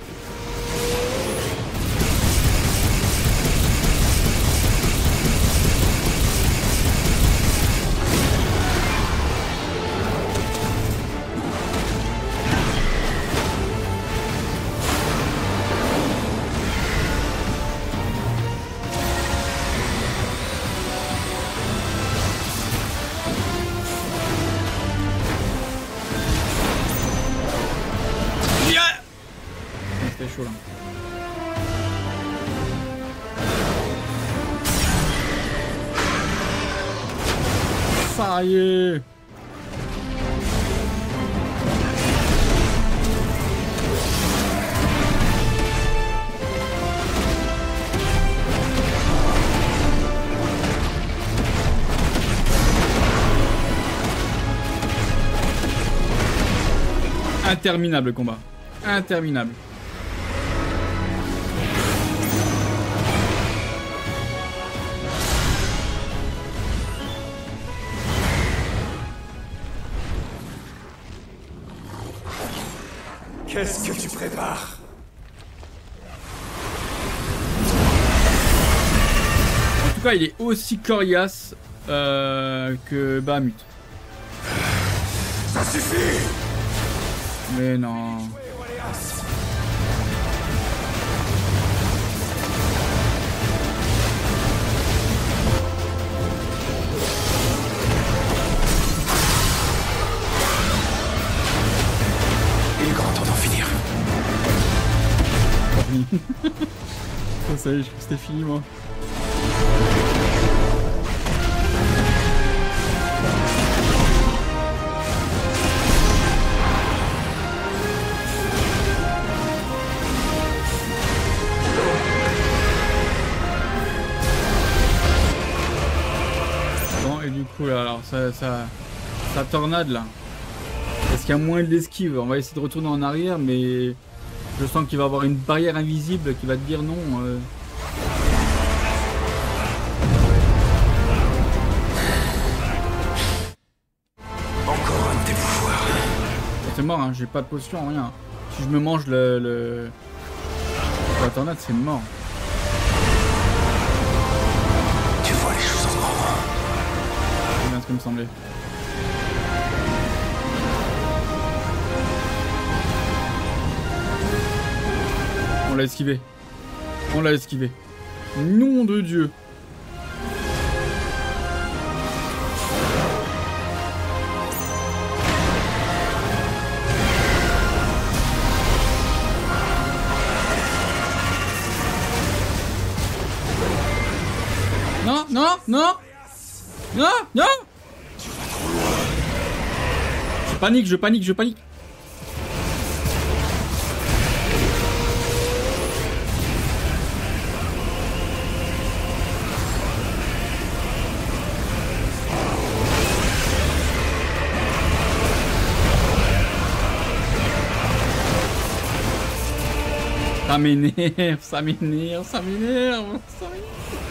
C'était chaud là. Ça y est. Interminable combat. Interminable. Qu'est-ce que tu prépares? En tout cas, il est aussi coriace euh, que Bahamut. Ça suffit! Mais non. Il est grand temps d'en finir. Ça, ça y est, je crois que c'était fini moi. Et du coup, là, alors, ça, ça, ça tornade, là. Est-ce qu'il y a moins de l'esquive? On va essayer de retourner en arrière, mais je sens qu'il va y avoir une barrière invisible qui va te dire non. Euh... Encore un de tes pouvoirs. C'est mort, hein, j'ai pas de potion, rien. Si je me mange le... le... la tornade, c'est mort. Tu vois les choses en grand. C'est bien ce qui me semblait. On l'a esquivé. On l'a esquivé. Nom de Dieu. Non, non, non. Non, non. Je panique, je panique, je panique. Ça m'énerve, ça m'énerve, ça m'énerve, ça m'énerve.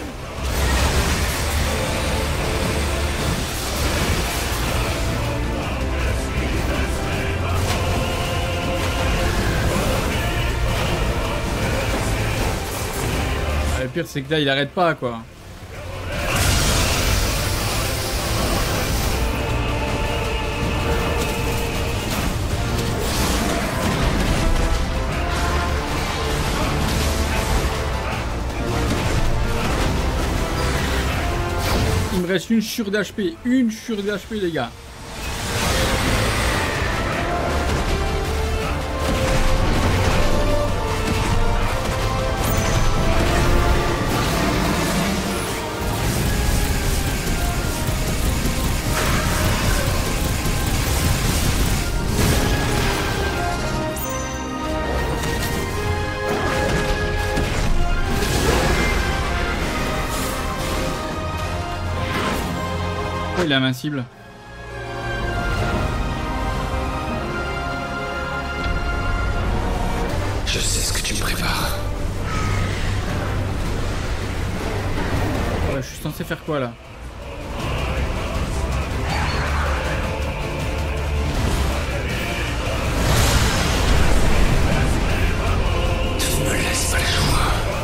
Le pire c'est que là il arrête pas quoi. Il me reste une chure d'H P, une chure d'H P les gars. Il est invincible. Je sais ce que tu me prépares. Ouais, je suis censé faire quoi là? Tu me laisses pas le choix.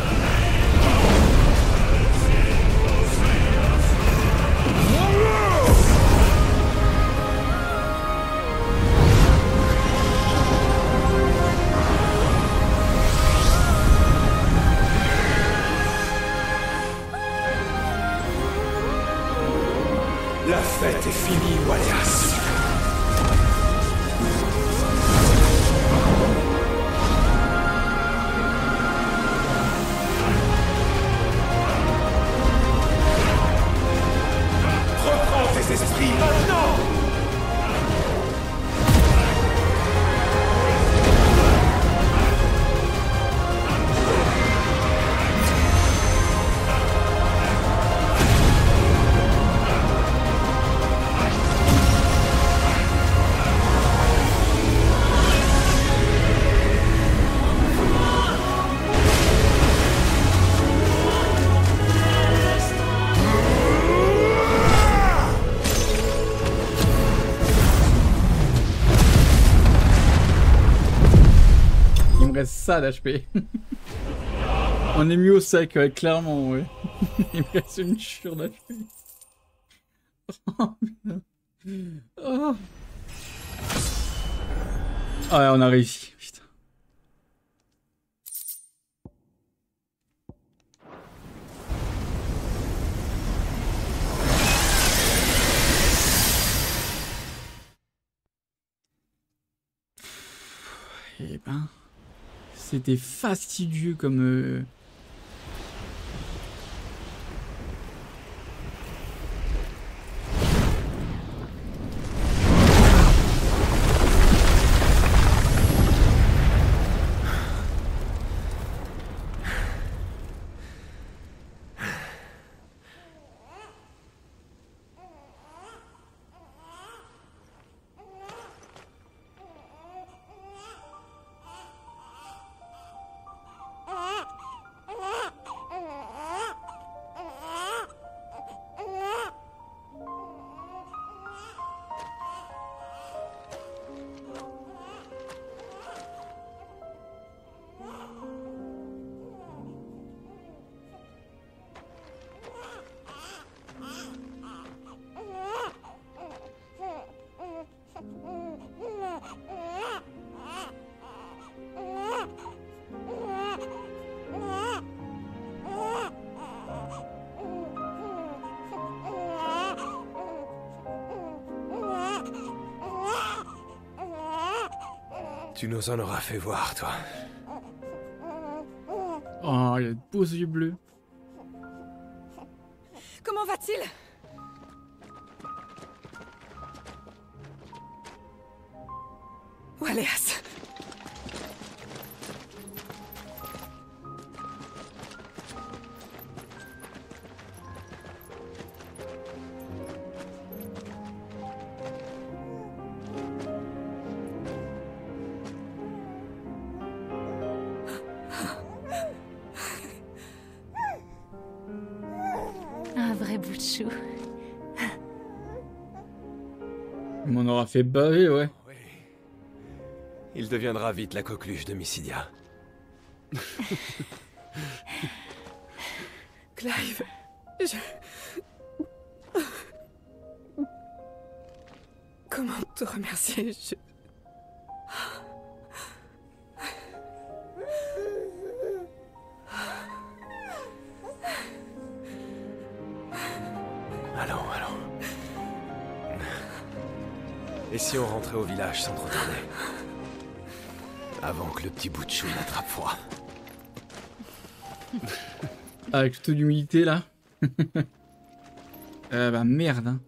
La fête est finie, Walias. Reprends tes esprits maintenant. Ça d'H P. On est mis au sec, ouais, clairement, ouais. Il me reste une chure d'H P. Oh, putain. Oh. Ouais, on a réussi, putain. Eh ben... C'était fastidieux comme... Euh... Tu nous en auras fait voir, toi. Oh, il a de beaux yeux bleus. Comment va-t-il? Waléas. Un vrai bout de chou. Il m'en aura fait baver, ouais. Oui. Il deviendra vite la coqueluche de Mysidia. Clive, je... Comment te remercier? Je... Allons, allons. Et si on rentrait au village sans te retourner? Avant que le petit bout de chou n'attrape froid. Avec toute l'humilité là. euh, bah merde. Hein.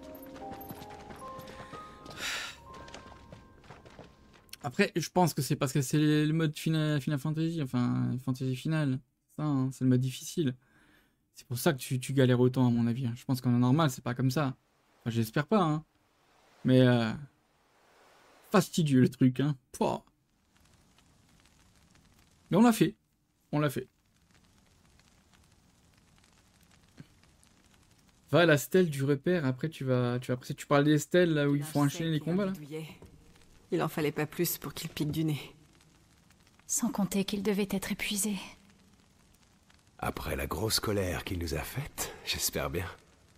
Après, je pense que c'est parce que c'est le mode Final, Final Fantasy, enfin Fantasy Final. Ça, hein, c'est le mode difficile. C'est pour ça que tu, tu galères autant à mon avis. Je pense qu'en normal, c'est pas comme ça. Enfin, j'espère pas. Hein. Mais euh, fastidieux le truc. Hein. Pouah. Mais on l'a fait. On l'a fait. Va à la stèle du repère. Après, tu vas, tu vas, après, tu parles des stèles là où il faut enchaîner les combats là. Il en fallait pas plus pour qu'il pique du nez. Sans compter qu'il devait être épuisé. Après la grosse colère qu'il nous a faite, j'espère bien.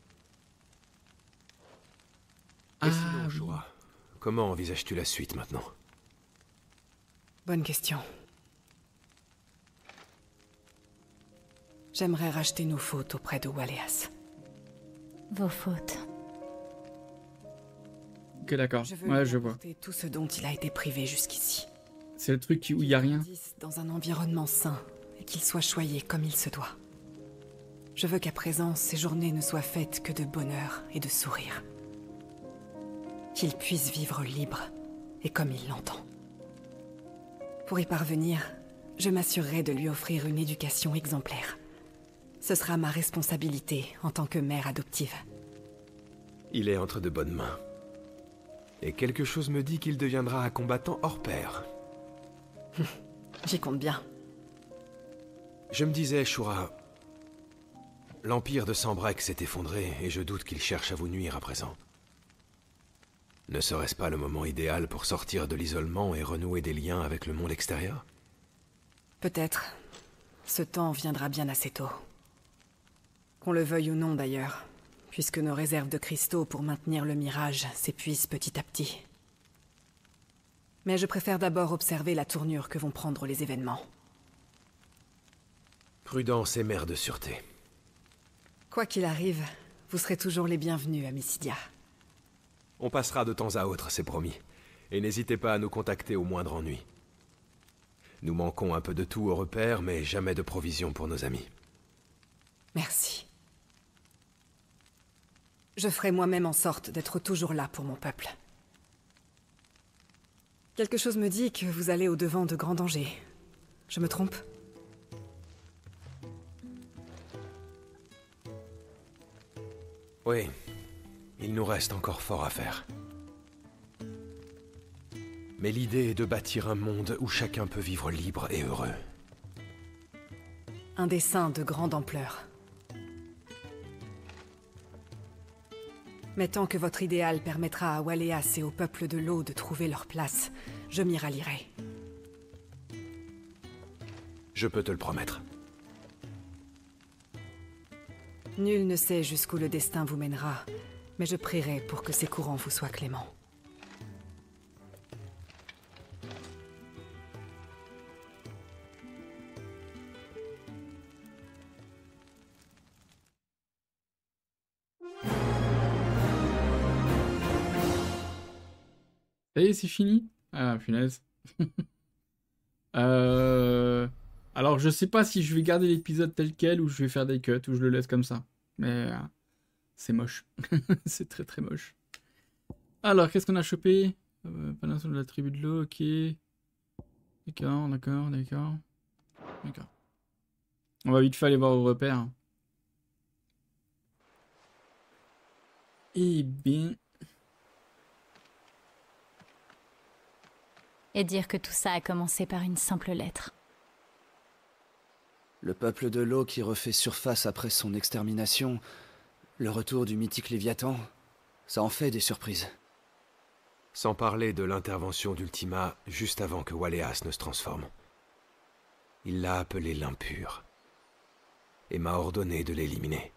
Ah, Et sinon, oui. Shura, comment envisages-tu la suite maintenant? Bonne question. J'aimerais racheter nos fautes auprès de Waléas. Vos fautes. Ok, d'accord. Je veux Ouais, lui je vois. apporter tout ce dont il a été privé jusqu'ici. C'est le truc où il y a rien. Dans un environnement sain et qu'il soit choyé comme il se doit. Je veux qu'à présent, ses journées ne soient faites que de bonheur et de sourire. Qu'il puisse vivre libre et comme il l'entend. Pour y parvenir, je m'assurerai de lui offrir une éducation exemplaire. Ce sera ma responsabilité en tant que mère adoptive. Il est entre de bonnes mains. Et quelque chose me dit qu'il deviendra un combattant hors pair. J'y compte bien. Je me disais, Shura, l'empire de Sanbreque s'est effondré et je doute qu'il cherche à vous nuire à présent. Ne serait-ce pas le moment idéal pour sortir de l'isolement et renouer des liens avec le monde extérieur? Peut-être. Ce temps viendra bien assez tôt. Qu'on le veuille ou non d'ailleurs, puisque nos réserves de cristaux pour maintenir le mirage s'épuisent petit à petit. Mais je préfère d'abord observer la tournure que vont prendre les événements. Prudence et mère de sûreté. Quoi qu'il arrive, vous serez toujours les bienvenus à Mysidia. On passera de temps à autre, c'est promis. Et n'hésitez pas à nous contacter au moindre ennui. Nous manquons un peu de tout au repère, mais jamais de provisions pour nos amis. Merci. Je ferai moi-même en sorte d'être toujours là pour mon peuple. Quelque chose me dit que vous allez au-devant de grands dangers. Je me trompe ? Oui, il nous reste encore fort à faire. Mais l'idée est de bâtir un monde où chacun peut vivre libre et heureux. Un dessein de grande ampleur. Mais tant que votre idéal permettra à Waléas et au peuple de l'eau de trouver leur place, je m'y rallierai. Je peux te le promettre. Nul ne sait jusqu'où le destin vous mènera, mais je prierai pour que ces courants vous soient cléments. Ça y est, c'est fini? Ah, punaise. euh... Alors, je sais pas si je vais garder l'épisode tel quel ou je vais faire des cuts ou je le laisse comme ça. Mais euh, c'est moche. C'est très très moche. Alors, qu'est-ce qu'on a chopé? euh, Panation de la tribu de l'eau, ok. D'accord, d'accord, d'accord. D'accord. On va vite fait aller voir au repère. Eh bien... Et dire que tout ça a commencé par une simple lettre. Le peuple de l'eau qui refait surface après son extermination, le retour du mythique Léviathan, ça en fait des surprises. Sans parler de l'intervention d'Ultima juste avant que Waléas ne se transforme. Il l'a appelé l'impur et m'a ordonné de l'éliminer.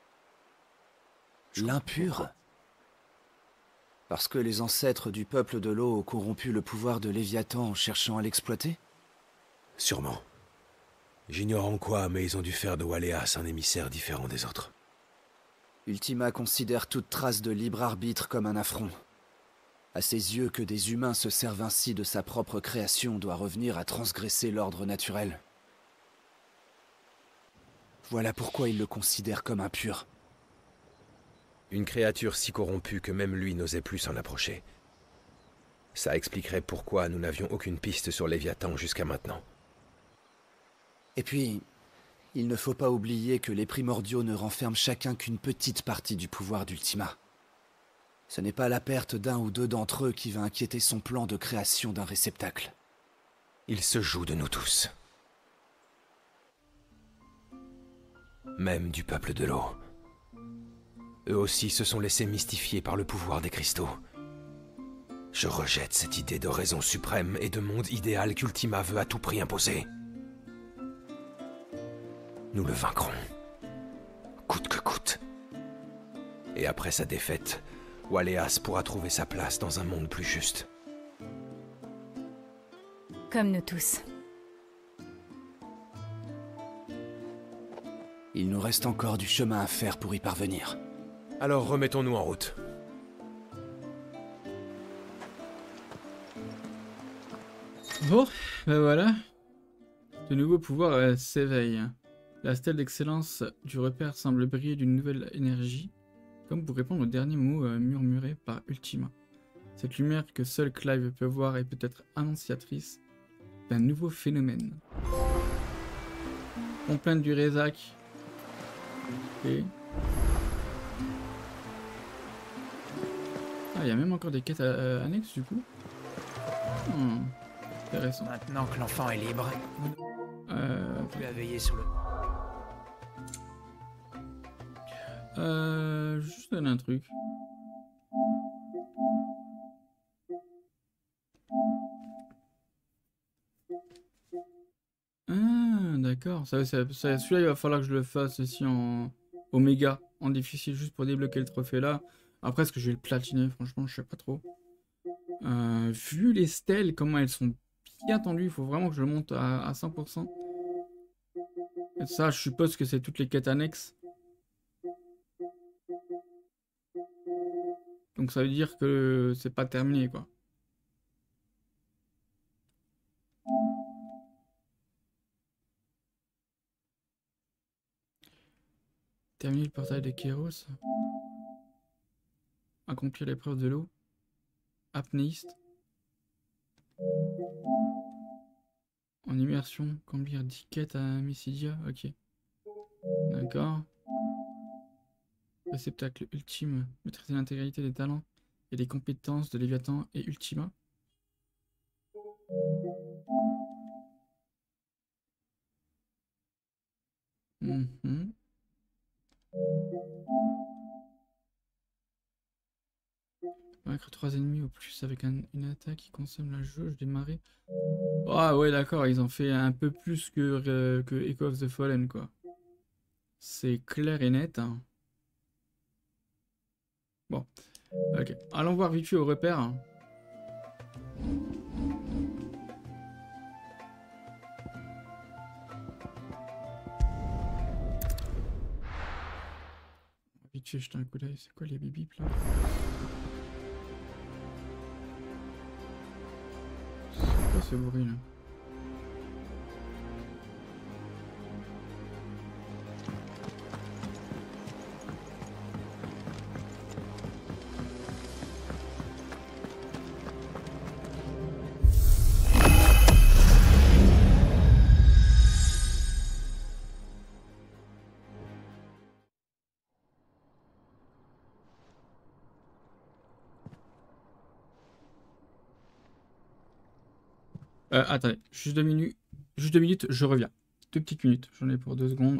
L'impur? Parce que les ancêtres du peuple de l'eau ont corrompu le pouvoir de Léviathan en cherchant à l'exploiter? Sûrement. J'ignore en quoi, mais ils ont dû faire de Waléas un émissaire différent des autres. Ultima considère toute trace de libre arbitre comme un affront. À ses yeux, que des humains se servent ainsi de sa propre création doit revenir à transgresser l'ordre naturel. Voilà pourquoi il le considère comme impur. Une créature si corrompue que même lui n'osait plus s'en approcher. Ça expliquerait pourquoi nous n'avions aucune piste sur Léviathan jusqu'à maintenant. Et puis, il ne faut pas oublier que les primordiaux ne renferment chacun qu'une petite partie du pouvoir d'Ultima. Ce n'est pas la perte d'un ou deux d'entre eux qui va inquiéter son plan de création d'un réceptacle. Il se joue de nous tous. Même du peuple de l'eau. Eux aussi se sont laissés mystifier par le pouvoir des cristaux. Je rejette cette idée de raison suprême et de monde idéal qu'Ultima veut à tout prix imposer. Nous le vaincrons. Coûte que coûte. Et après sa défaite, Waléas pourra trouver sa place dans un monde plus juste. Comme nous tous. Il nous reste encore du chemin à faire pour y parvenir. Alors remettons-nous en route. Bon, ben voilà. De nouveaux pouvoirs euh, s'éveillent. La stèle d'excellence du repère semble briller d'une nouvelle énergie, comme pour répondre aux derniers mots euh, murmurés par Ultima. Cette lumière que seul Clive peut voir est peut-être annonciatrice d'un nouveau phénomène. Complainte du Rézac. Ok. Ah, il y a même encore des quêtes euh, annexes du coup. Hmm. Intéressant. Maintenant que l'enfant est libre, Euh... vous pouvez veiller sur le... Euh... Juste donner un truc. Ah, d'accord. Ça, ça, ça, celui-là, il va falloir que je le fasse aussi en Oméga, en difficile, juste pour débloquer le trophée là. Après, est-ce que je vais le platiner? Franchement, je sais pas trop. Euh, vu les stèles, comment elles sont bien tendues, il faut vraiment que je le monte à, à cent pour cent. Et ça, je suppose que c'est toutes les quêtes annexes. Donc ça veut dire que c'est pas terminé, quoi. Terminer le portail de Kéros. Accomplir l'épreuve de l'eau. Apnéiste. En immersion, accomplir dix quêtes à Mysidia. Ok. D'accord. Réceptacle ultime. Maîtriser l'intégralité des talents et des compétences de Léviathan et Ultima. Mm-hmm. Vaincre trois ennemis au plus avec un, une attaque qui consomme la jauge des marées. Ah ouais, d'accord, ils ont fait un peu plus que, euh, que Echo of the Fallen, quoi. C'est clair et net. Hein. Bon, ok. Allons voir vite fait au repère. Vite fait, jeter un coup d'œil. C'est quoi les bibip là? quoi ce bruit là? Euh, attendez, juste deux minutes, juste deux minutes, je reviens. Deux petites minutes, j'en ai pour deux secondes.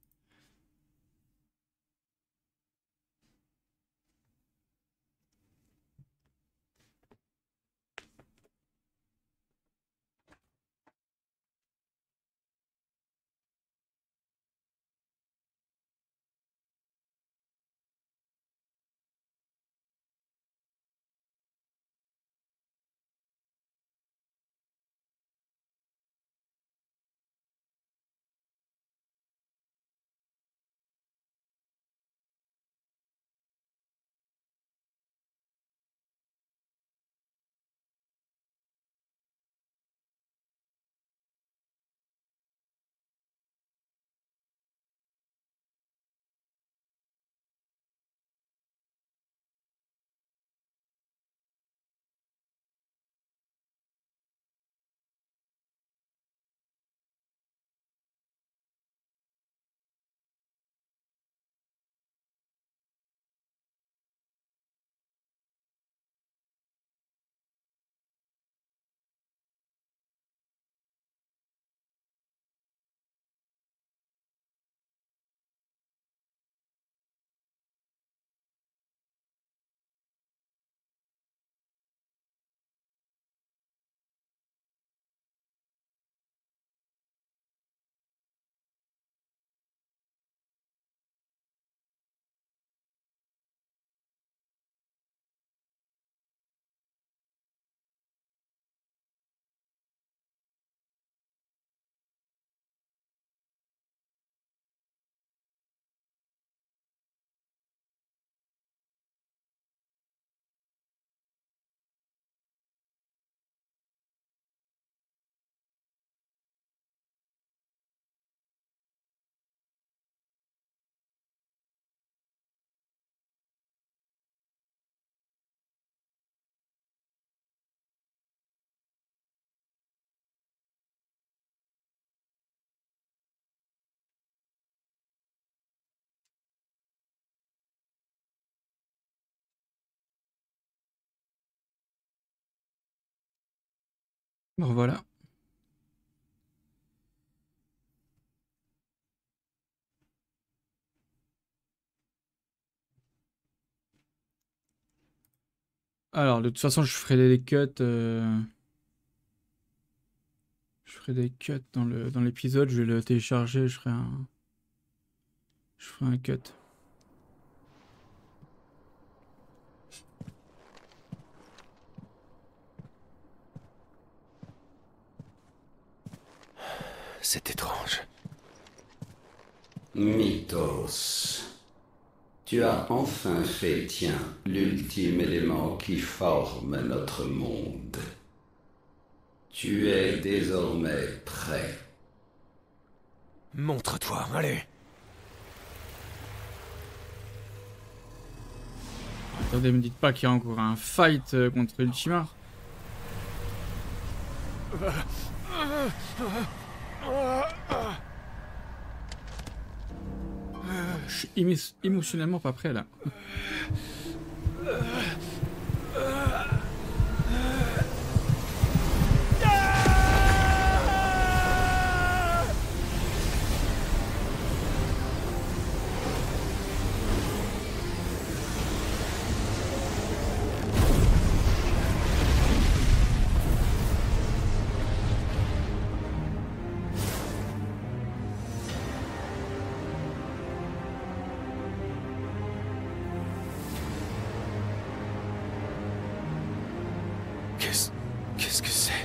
Bon voilà. Alors, de toute façon, je ferai des cuts. Euh... Je ferai des cuts dans le dans l'épisode. Je vais le télécharger. Je ferai un. Je ferai un cut. C'est étrange. Mythos. Tu as enfin fait, tiens, l'ultime élément qui forme notre monde. Tu es désormais prêt. Montre-toi, allez. Attendez, me dites pas qu'il y a encore un fight euh, contre Ultima. Je suis émo- émotionnellement pas prêt là. Qu'est-ce... Qu'est-ce que c'est?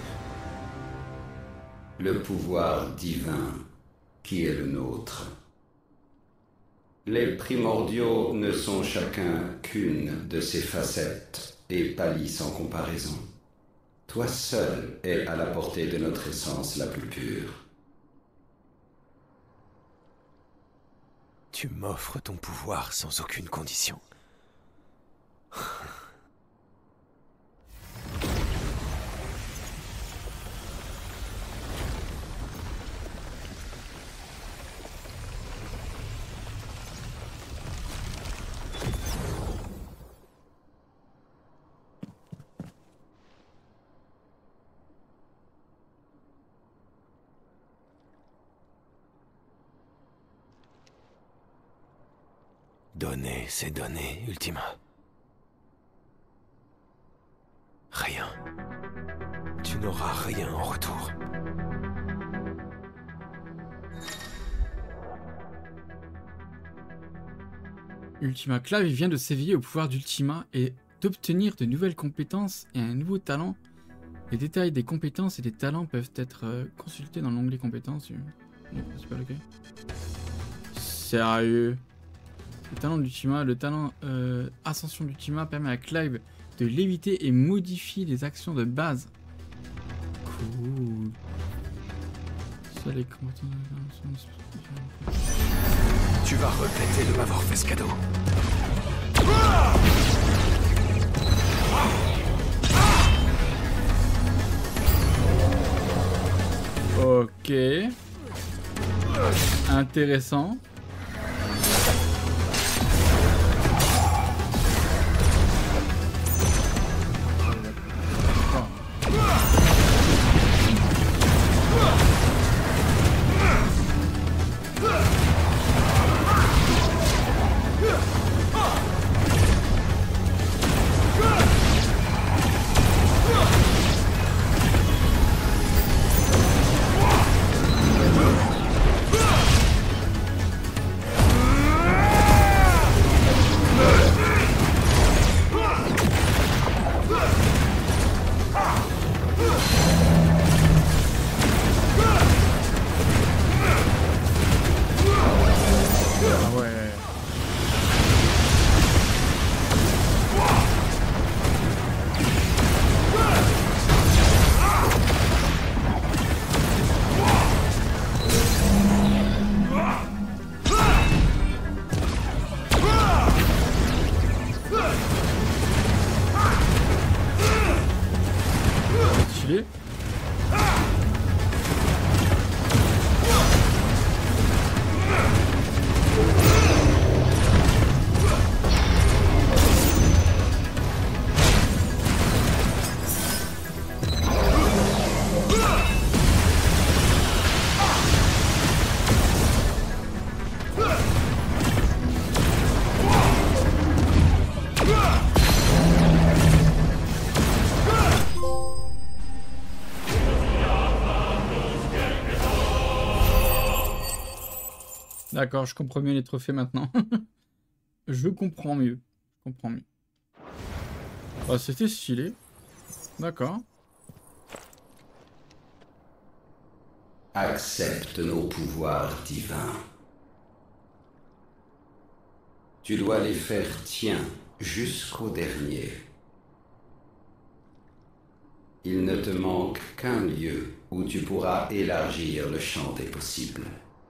Le pouvoir divin qui est le nôtre. Les primordiaux ne sont chacun qu'une de ces facettes et pâlissent en comparaison. Toi seul es à la portée de notre essence la plus pure. Tu m'offres ton pouvoir sans aucune condition. Donner, c'est donner, Ultima. Rien. Tu n'auras rien en retour. Ultima Clave vient de s'éveiller au pouvoir d'Ultima et d'obtenir de nouvelles compétences et un nouveau talent. Les détails des compétences et des talents peuvent être euh, consultés dans l'onglet compétences. C'est pas lequel. Sérieux? Le talent d'Ultima, le talent euh, Ascension d'Ultima permet à Clive de l'éviter et modifier les actions de base. Cool. Ça, les compétences... Tu vas regretter de m'avoir fait ce cadeau. Ok. Intéressant. D'accord, je comprends mieux les trophées maintenant. Je comprends mieux. Je comprends mieux. Oh, c'était stylé. D'accord. Accepte nos pouvoirs divins. Tu dois les faire tiens jusqu'au dernier. Il ne te manque qu'un lieu où tu pourras élargir le champ des possibles.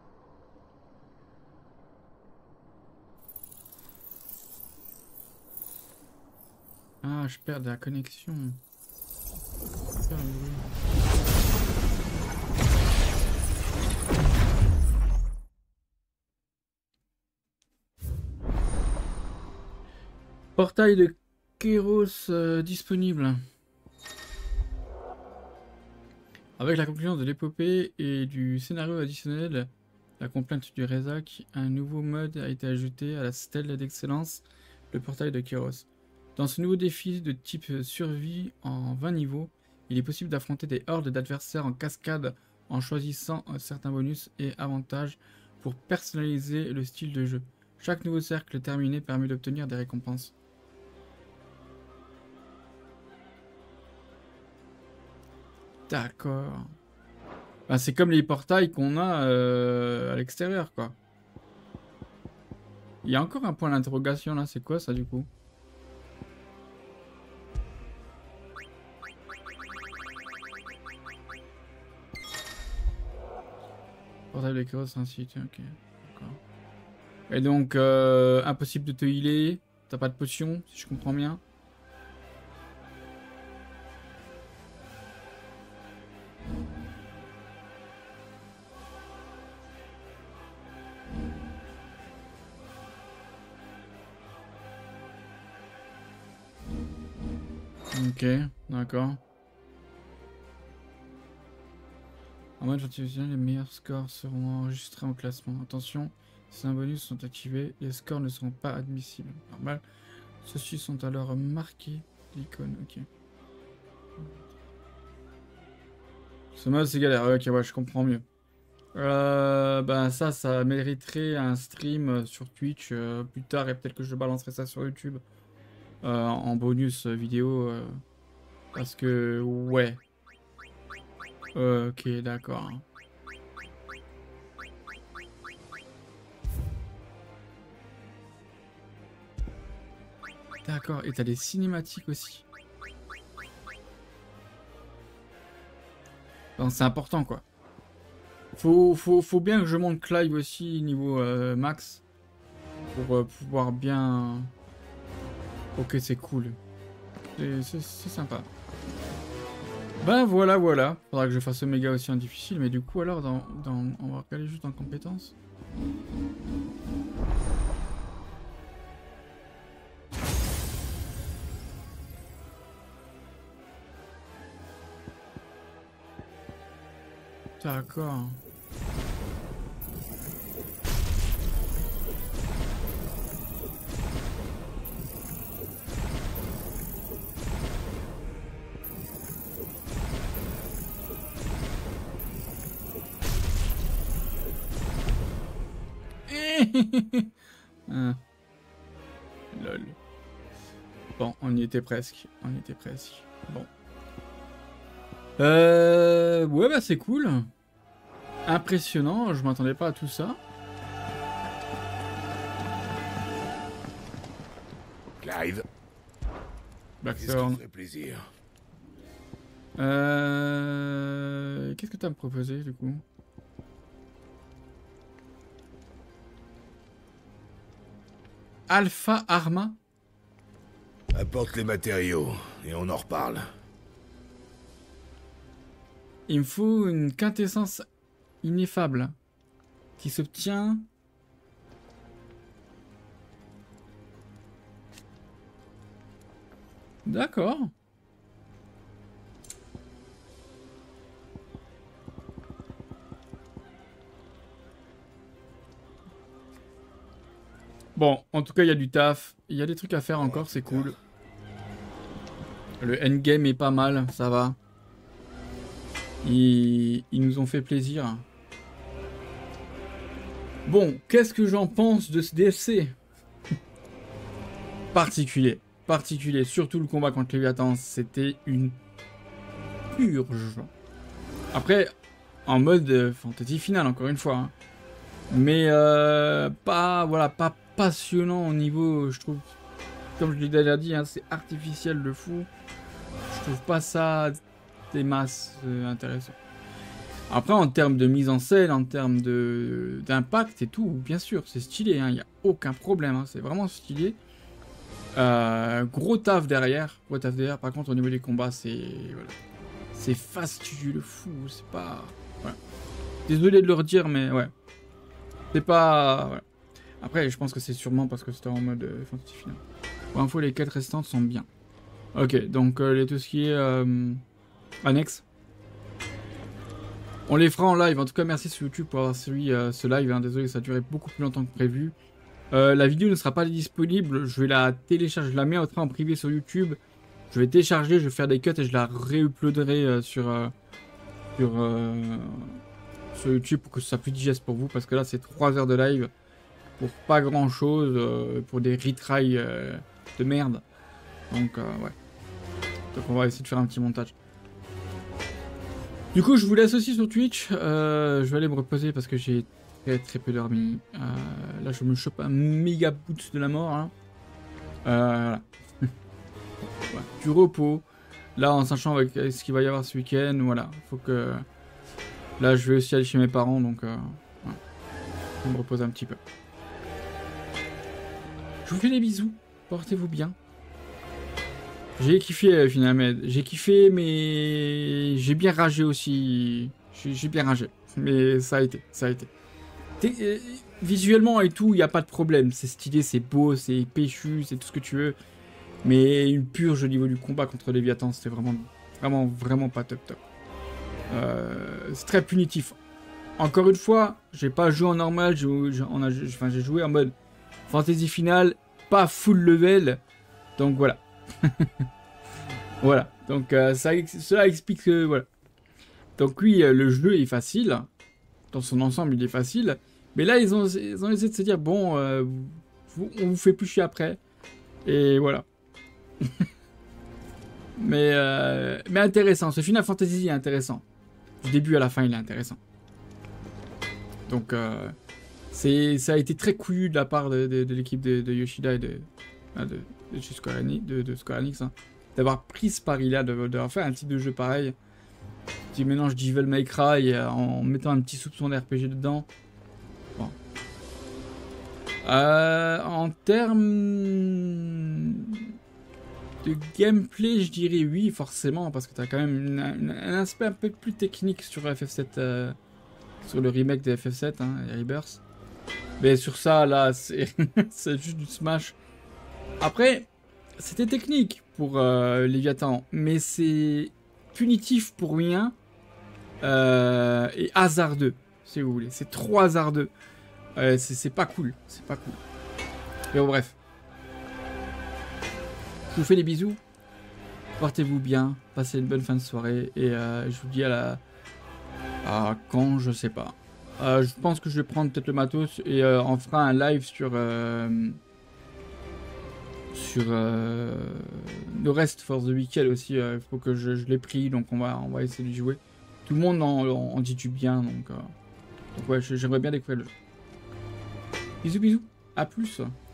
Ah, je perds de la connexion. Je perds le bruit. Portail de Kéros euh, disponible. Avec la conclusion de l'épopée et du scénario additionnel, la complainte du Rezak, un nouveau mode a été ajouté à la stèle d'excellence, le portail de Kéros. Dans ce nouveau défi de type survie en vingt niveaux, il est possible d'affronter des hordes d'adversaires en cascade en choisissant certains bonus et avantages pour personnaliser le style de jeu. Chaque nouveau cercle terminé permet d'obtenir des récompenses. D'accord. Ben, c'est comme les portails qu'on a euh, à l'extérieur, quoi. Il y a encore un point d'interrogation là, c'est quoi ça du coup? Portable éclaireur sur un site, ok. D'accord. Et donc, euh, impossible de te healer. T'as pas de potion, si je comprends bien. Ok, d'accord. En mode j'utilise les meilleurs scores seront enregistrés en classement. Attention, si un bonus sont activés, les scores ne seront pas admissibles. Normal. Ceux-ci sont alors marqués d'icônes. Ok. Ce mode c'est galère. Ok, ouais, je comprends mieux. Euh, ben ça, ça mériterait un stream sur Twitch euh, plus tard et peut-être que je balancerai ça sur YouTube euh, en bonus vidéo euh, parce que ouais. Euh, ok, d'accord. D'accord, et t'as des cinématiques aussi. Donc c'est important quoi. Faut, faut, faut bien que je monte Clive aussi niveau euh, max. Pour euh, pouvoir bien... Ok, c'est cool. C'est sympa. Ben voilà, voilà. Faudra que je fasse Omega aussi en difficile. Mais du coup, alors, dans, dans, on va regarder juste en compétences. D'accord. ah. Lol. Bon, on y était presque. On y était presque. Bon. Euh... Ouais, bah c'est cool. Impressionnant, je m'attendais pas à tout ça. Clive. Blackthorn. Qu'est-ce qui ferait plaisir? Euh... Qu'est-ce que tu as à me proposer du coup? Alpha Arma? Apporte les matériaux et on en reparle. Il me faut une quintessence ineffable qui s'obtient... D'accord. Bon, en tout cas, il y a du taf. Il y a des trucs à faire encore, c'est cool. Le endgame est pas mal, ça va. Ils, ils nous ont fait plaisir. Bon, qu'est-ce que j'en pense de ce D L C? Particulier. Particulier. Surtout le combat contre Léviathan, c'était une purge. Après, en mode euh, fantasy final, encore une fois. Hein. Mais euh, pas, voilà, pas passionnant au niveau, je trouve, comme je l'ai déjà dit, hein, c'est artificiel de fou. Je trouve pas ça des masses euh, intéressant. Après, en termes de mise en scène, en termes de d'impact et tout, bien sûr, c'est stylé, il hein, n'y a aucun problème, hein, c'est vraiment stylé. Euh, gros taf derrière, gros taf derrière. Par contre, au niveau des combats, c'est voilà, c'est fastidieux de fou, c'est pas... Voilà. Désolé de le redire, mais ouais. C'est pas... Voilà. Après, je pense que c'est sûrement parce que c'était en mode euh, fantasy final. Pour info, les quêtes restantes sont bien. Ok, donc euh, les, tout ce qui est euh, annexe. On les fera en live. En tout cas, merci sur YouTube pour avoir suivi euh, ce live. Hein. Désolé, ça a duré beaucoup plus longtemps que prévu. Euh, la vidéo ne sera pas disponible. Je vais la télécharger. Je la mets en privé sur YouTube. Je vais télécharger, je vais faire des cuts et je la réuploaderai euh, sur, euh, sur, euh, sur YouTube pour que ce soit plus digeste pour vous. Parce que là, c'est trois heures de live pour pas grand chose. Euh, pour des retries euh, de merde. Donc, euh, ouais. Donc, on va essayer de faire un petit montage. Du coup, je vous laisse aussi sur Twitch. Euh, je vais aller me reposer parce que j'ai très, très peu dormi. Euh, là, je me chope un méga boot de la mort. Hein. Euh, voilà. Ouais, du repos. Là, en sachant avec ce qu'il va y avoir ce week-end, voilà. Faut que... Là, je vais aussi aller chez mes parents, donc... Euh... Je vais me reposer un petit peu. Je vous fais des bisous. Portez-vous bien. J'ai kiffé euh, finalement. J'ai kiffé, mais j'ai bien ragé aussi. J'ai bien ragé. Mais ça a été. Ça a été. Euh, visuellement et tout, il n'y a pas de problème. C'est stylé, c'est beau, c'est péchu, c'est tout ce que tu veux. Mais une purge au niveau du combat contre Léviathan, c'était vraiment, vraiment, vraiment pas top top. Euh, c'est très punitif. Encore une fois, j'ai pas joué en normal, j'ai enfin, joué en mode fantasy finale, pas full level. Donc voilà. Voilà. Donc euh, ça, cela explique que voilà. Donc oui, le jeu est facile. Dans son ensemble, il est facile. Mais là, ils ont, ils ont essayé de se dire, bon, euh, vous, on vous fait plus chier après. Et voilà. mais, euh, mais intéressant. Ce Final Fantasy est intéressant. Du début à la fin, il est intéressant. Donc, euh, c'est, ça a été très couillu de la part de, de, de l'équipe de, de Yoshida et de, de, de, chez Square Enix, de, de Square Enix, hein, d'avoir pris ce pari-là, d'avoir fait un type de jeu pareil. Petit mélange Devil May Cry en mettant un petit soupçon d'R P G dedans. Bon. Euh, en termes de gameplay, je dirais oui, forcément, parce que tu as quand même une, une, un aspect un peu plus technique sur F F sept, euh, sur le remake de F F sept, hein, Rebirth. Mais sur ça, là, c'est juste du Smash. Après, c'était technique pour euh, Léviathan, mais c'est punitif pour rien. Euh, et hasardeux, si vous voulez. C'est trop hasardeux. Euh, c'est pas cool. C'est pas cool. Mais bon, bref. Je vous fais des bisous. Portez-vous bien. Passez une bonne fin de soirée. Et euh, je vous dis à la... à quand, je sais pas. Euh, je pense que je vais prendre peut-être le matos et euh, on fera un live sur... Euh, sur euh, le reste for the Weekend aussi. Il euh, faut que je, je l'ai pris. Donc on va, on va essayer de jouer. Tout le monde en, en dit du bien, donc, euh, donc ouais, j'aimerais bien découvrir le jeu. Bisous bisous, à plus.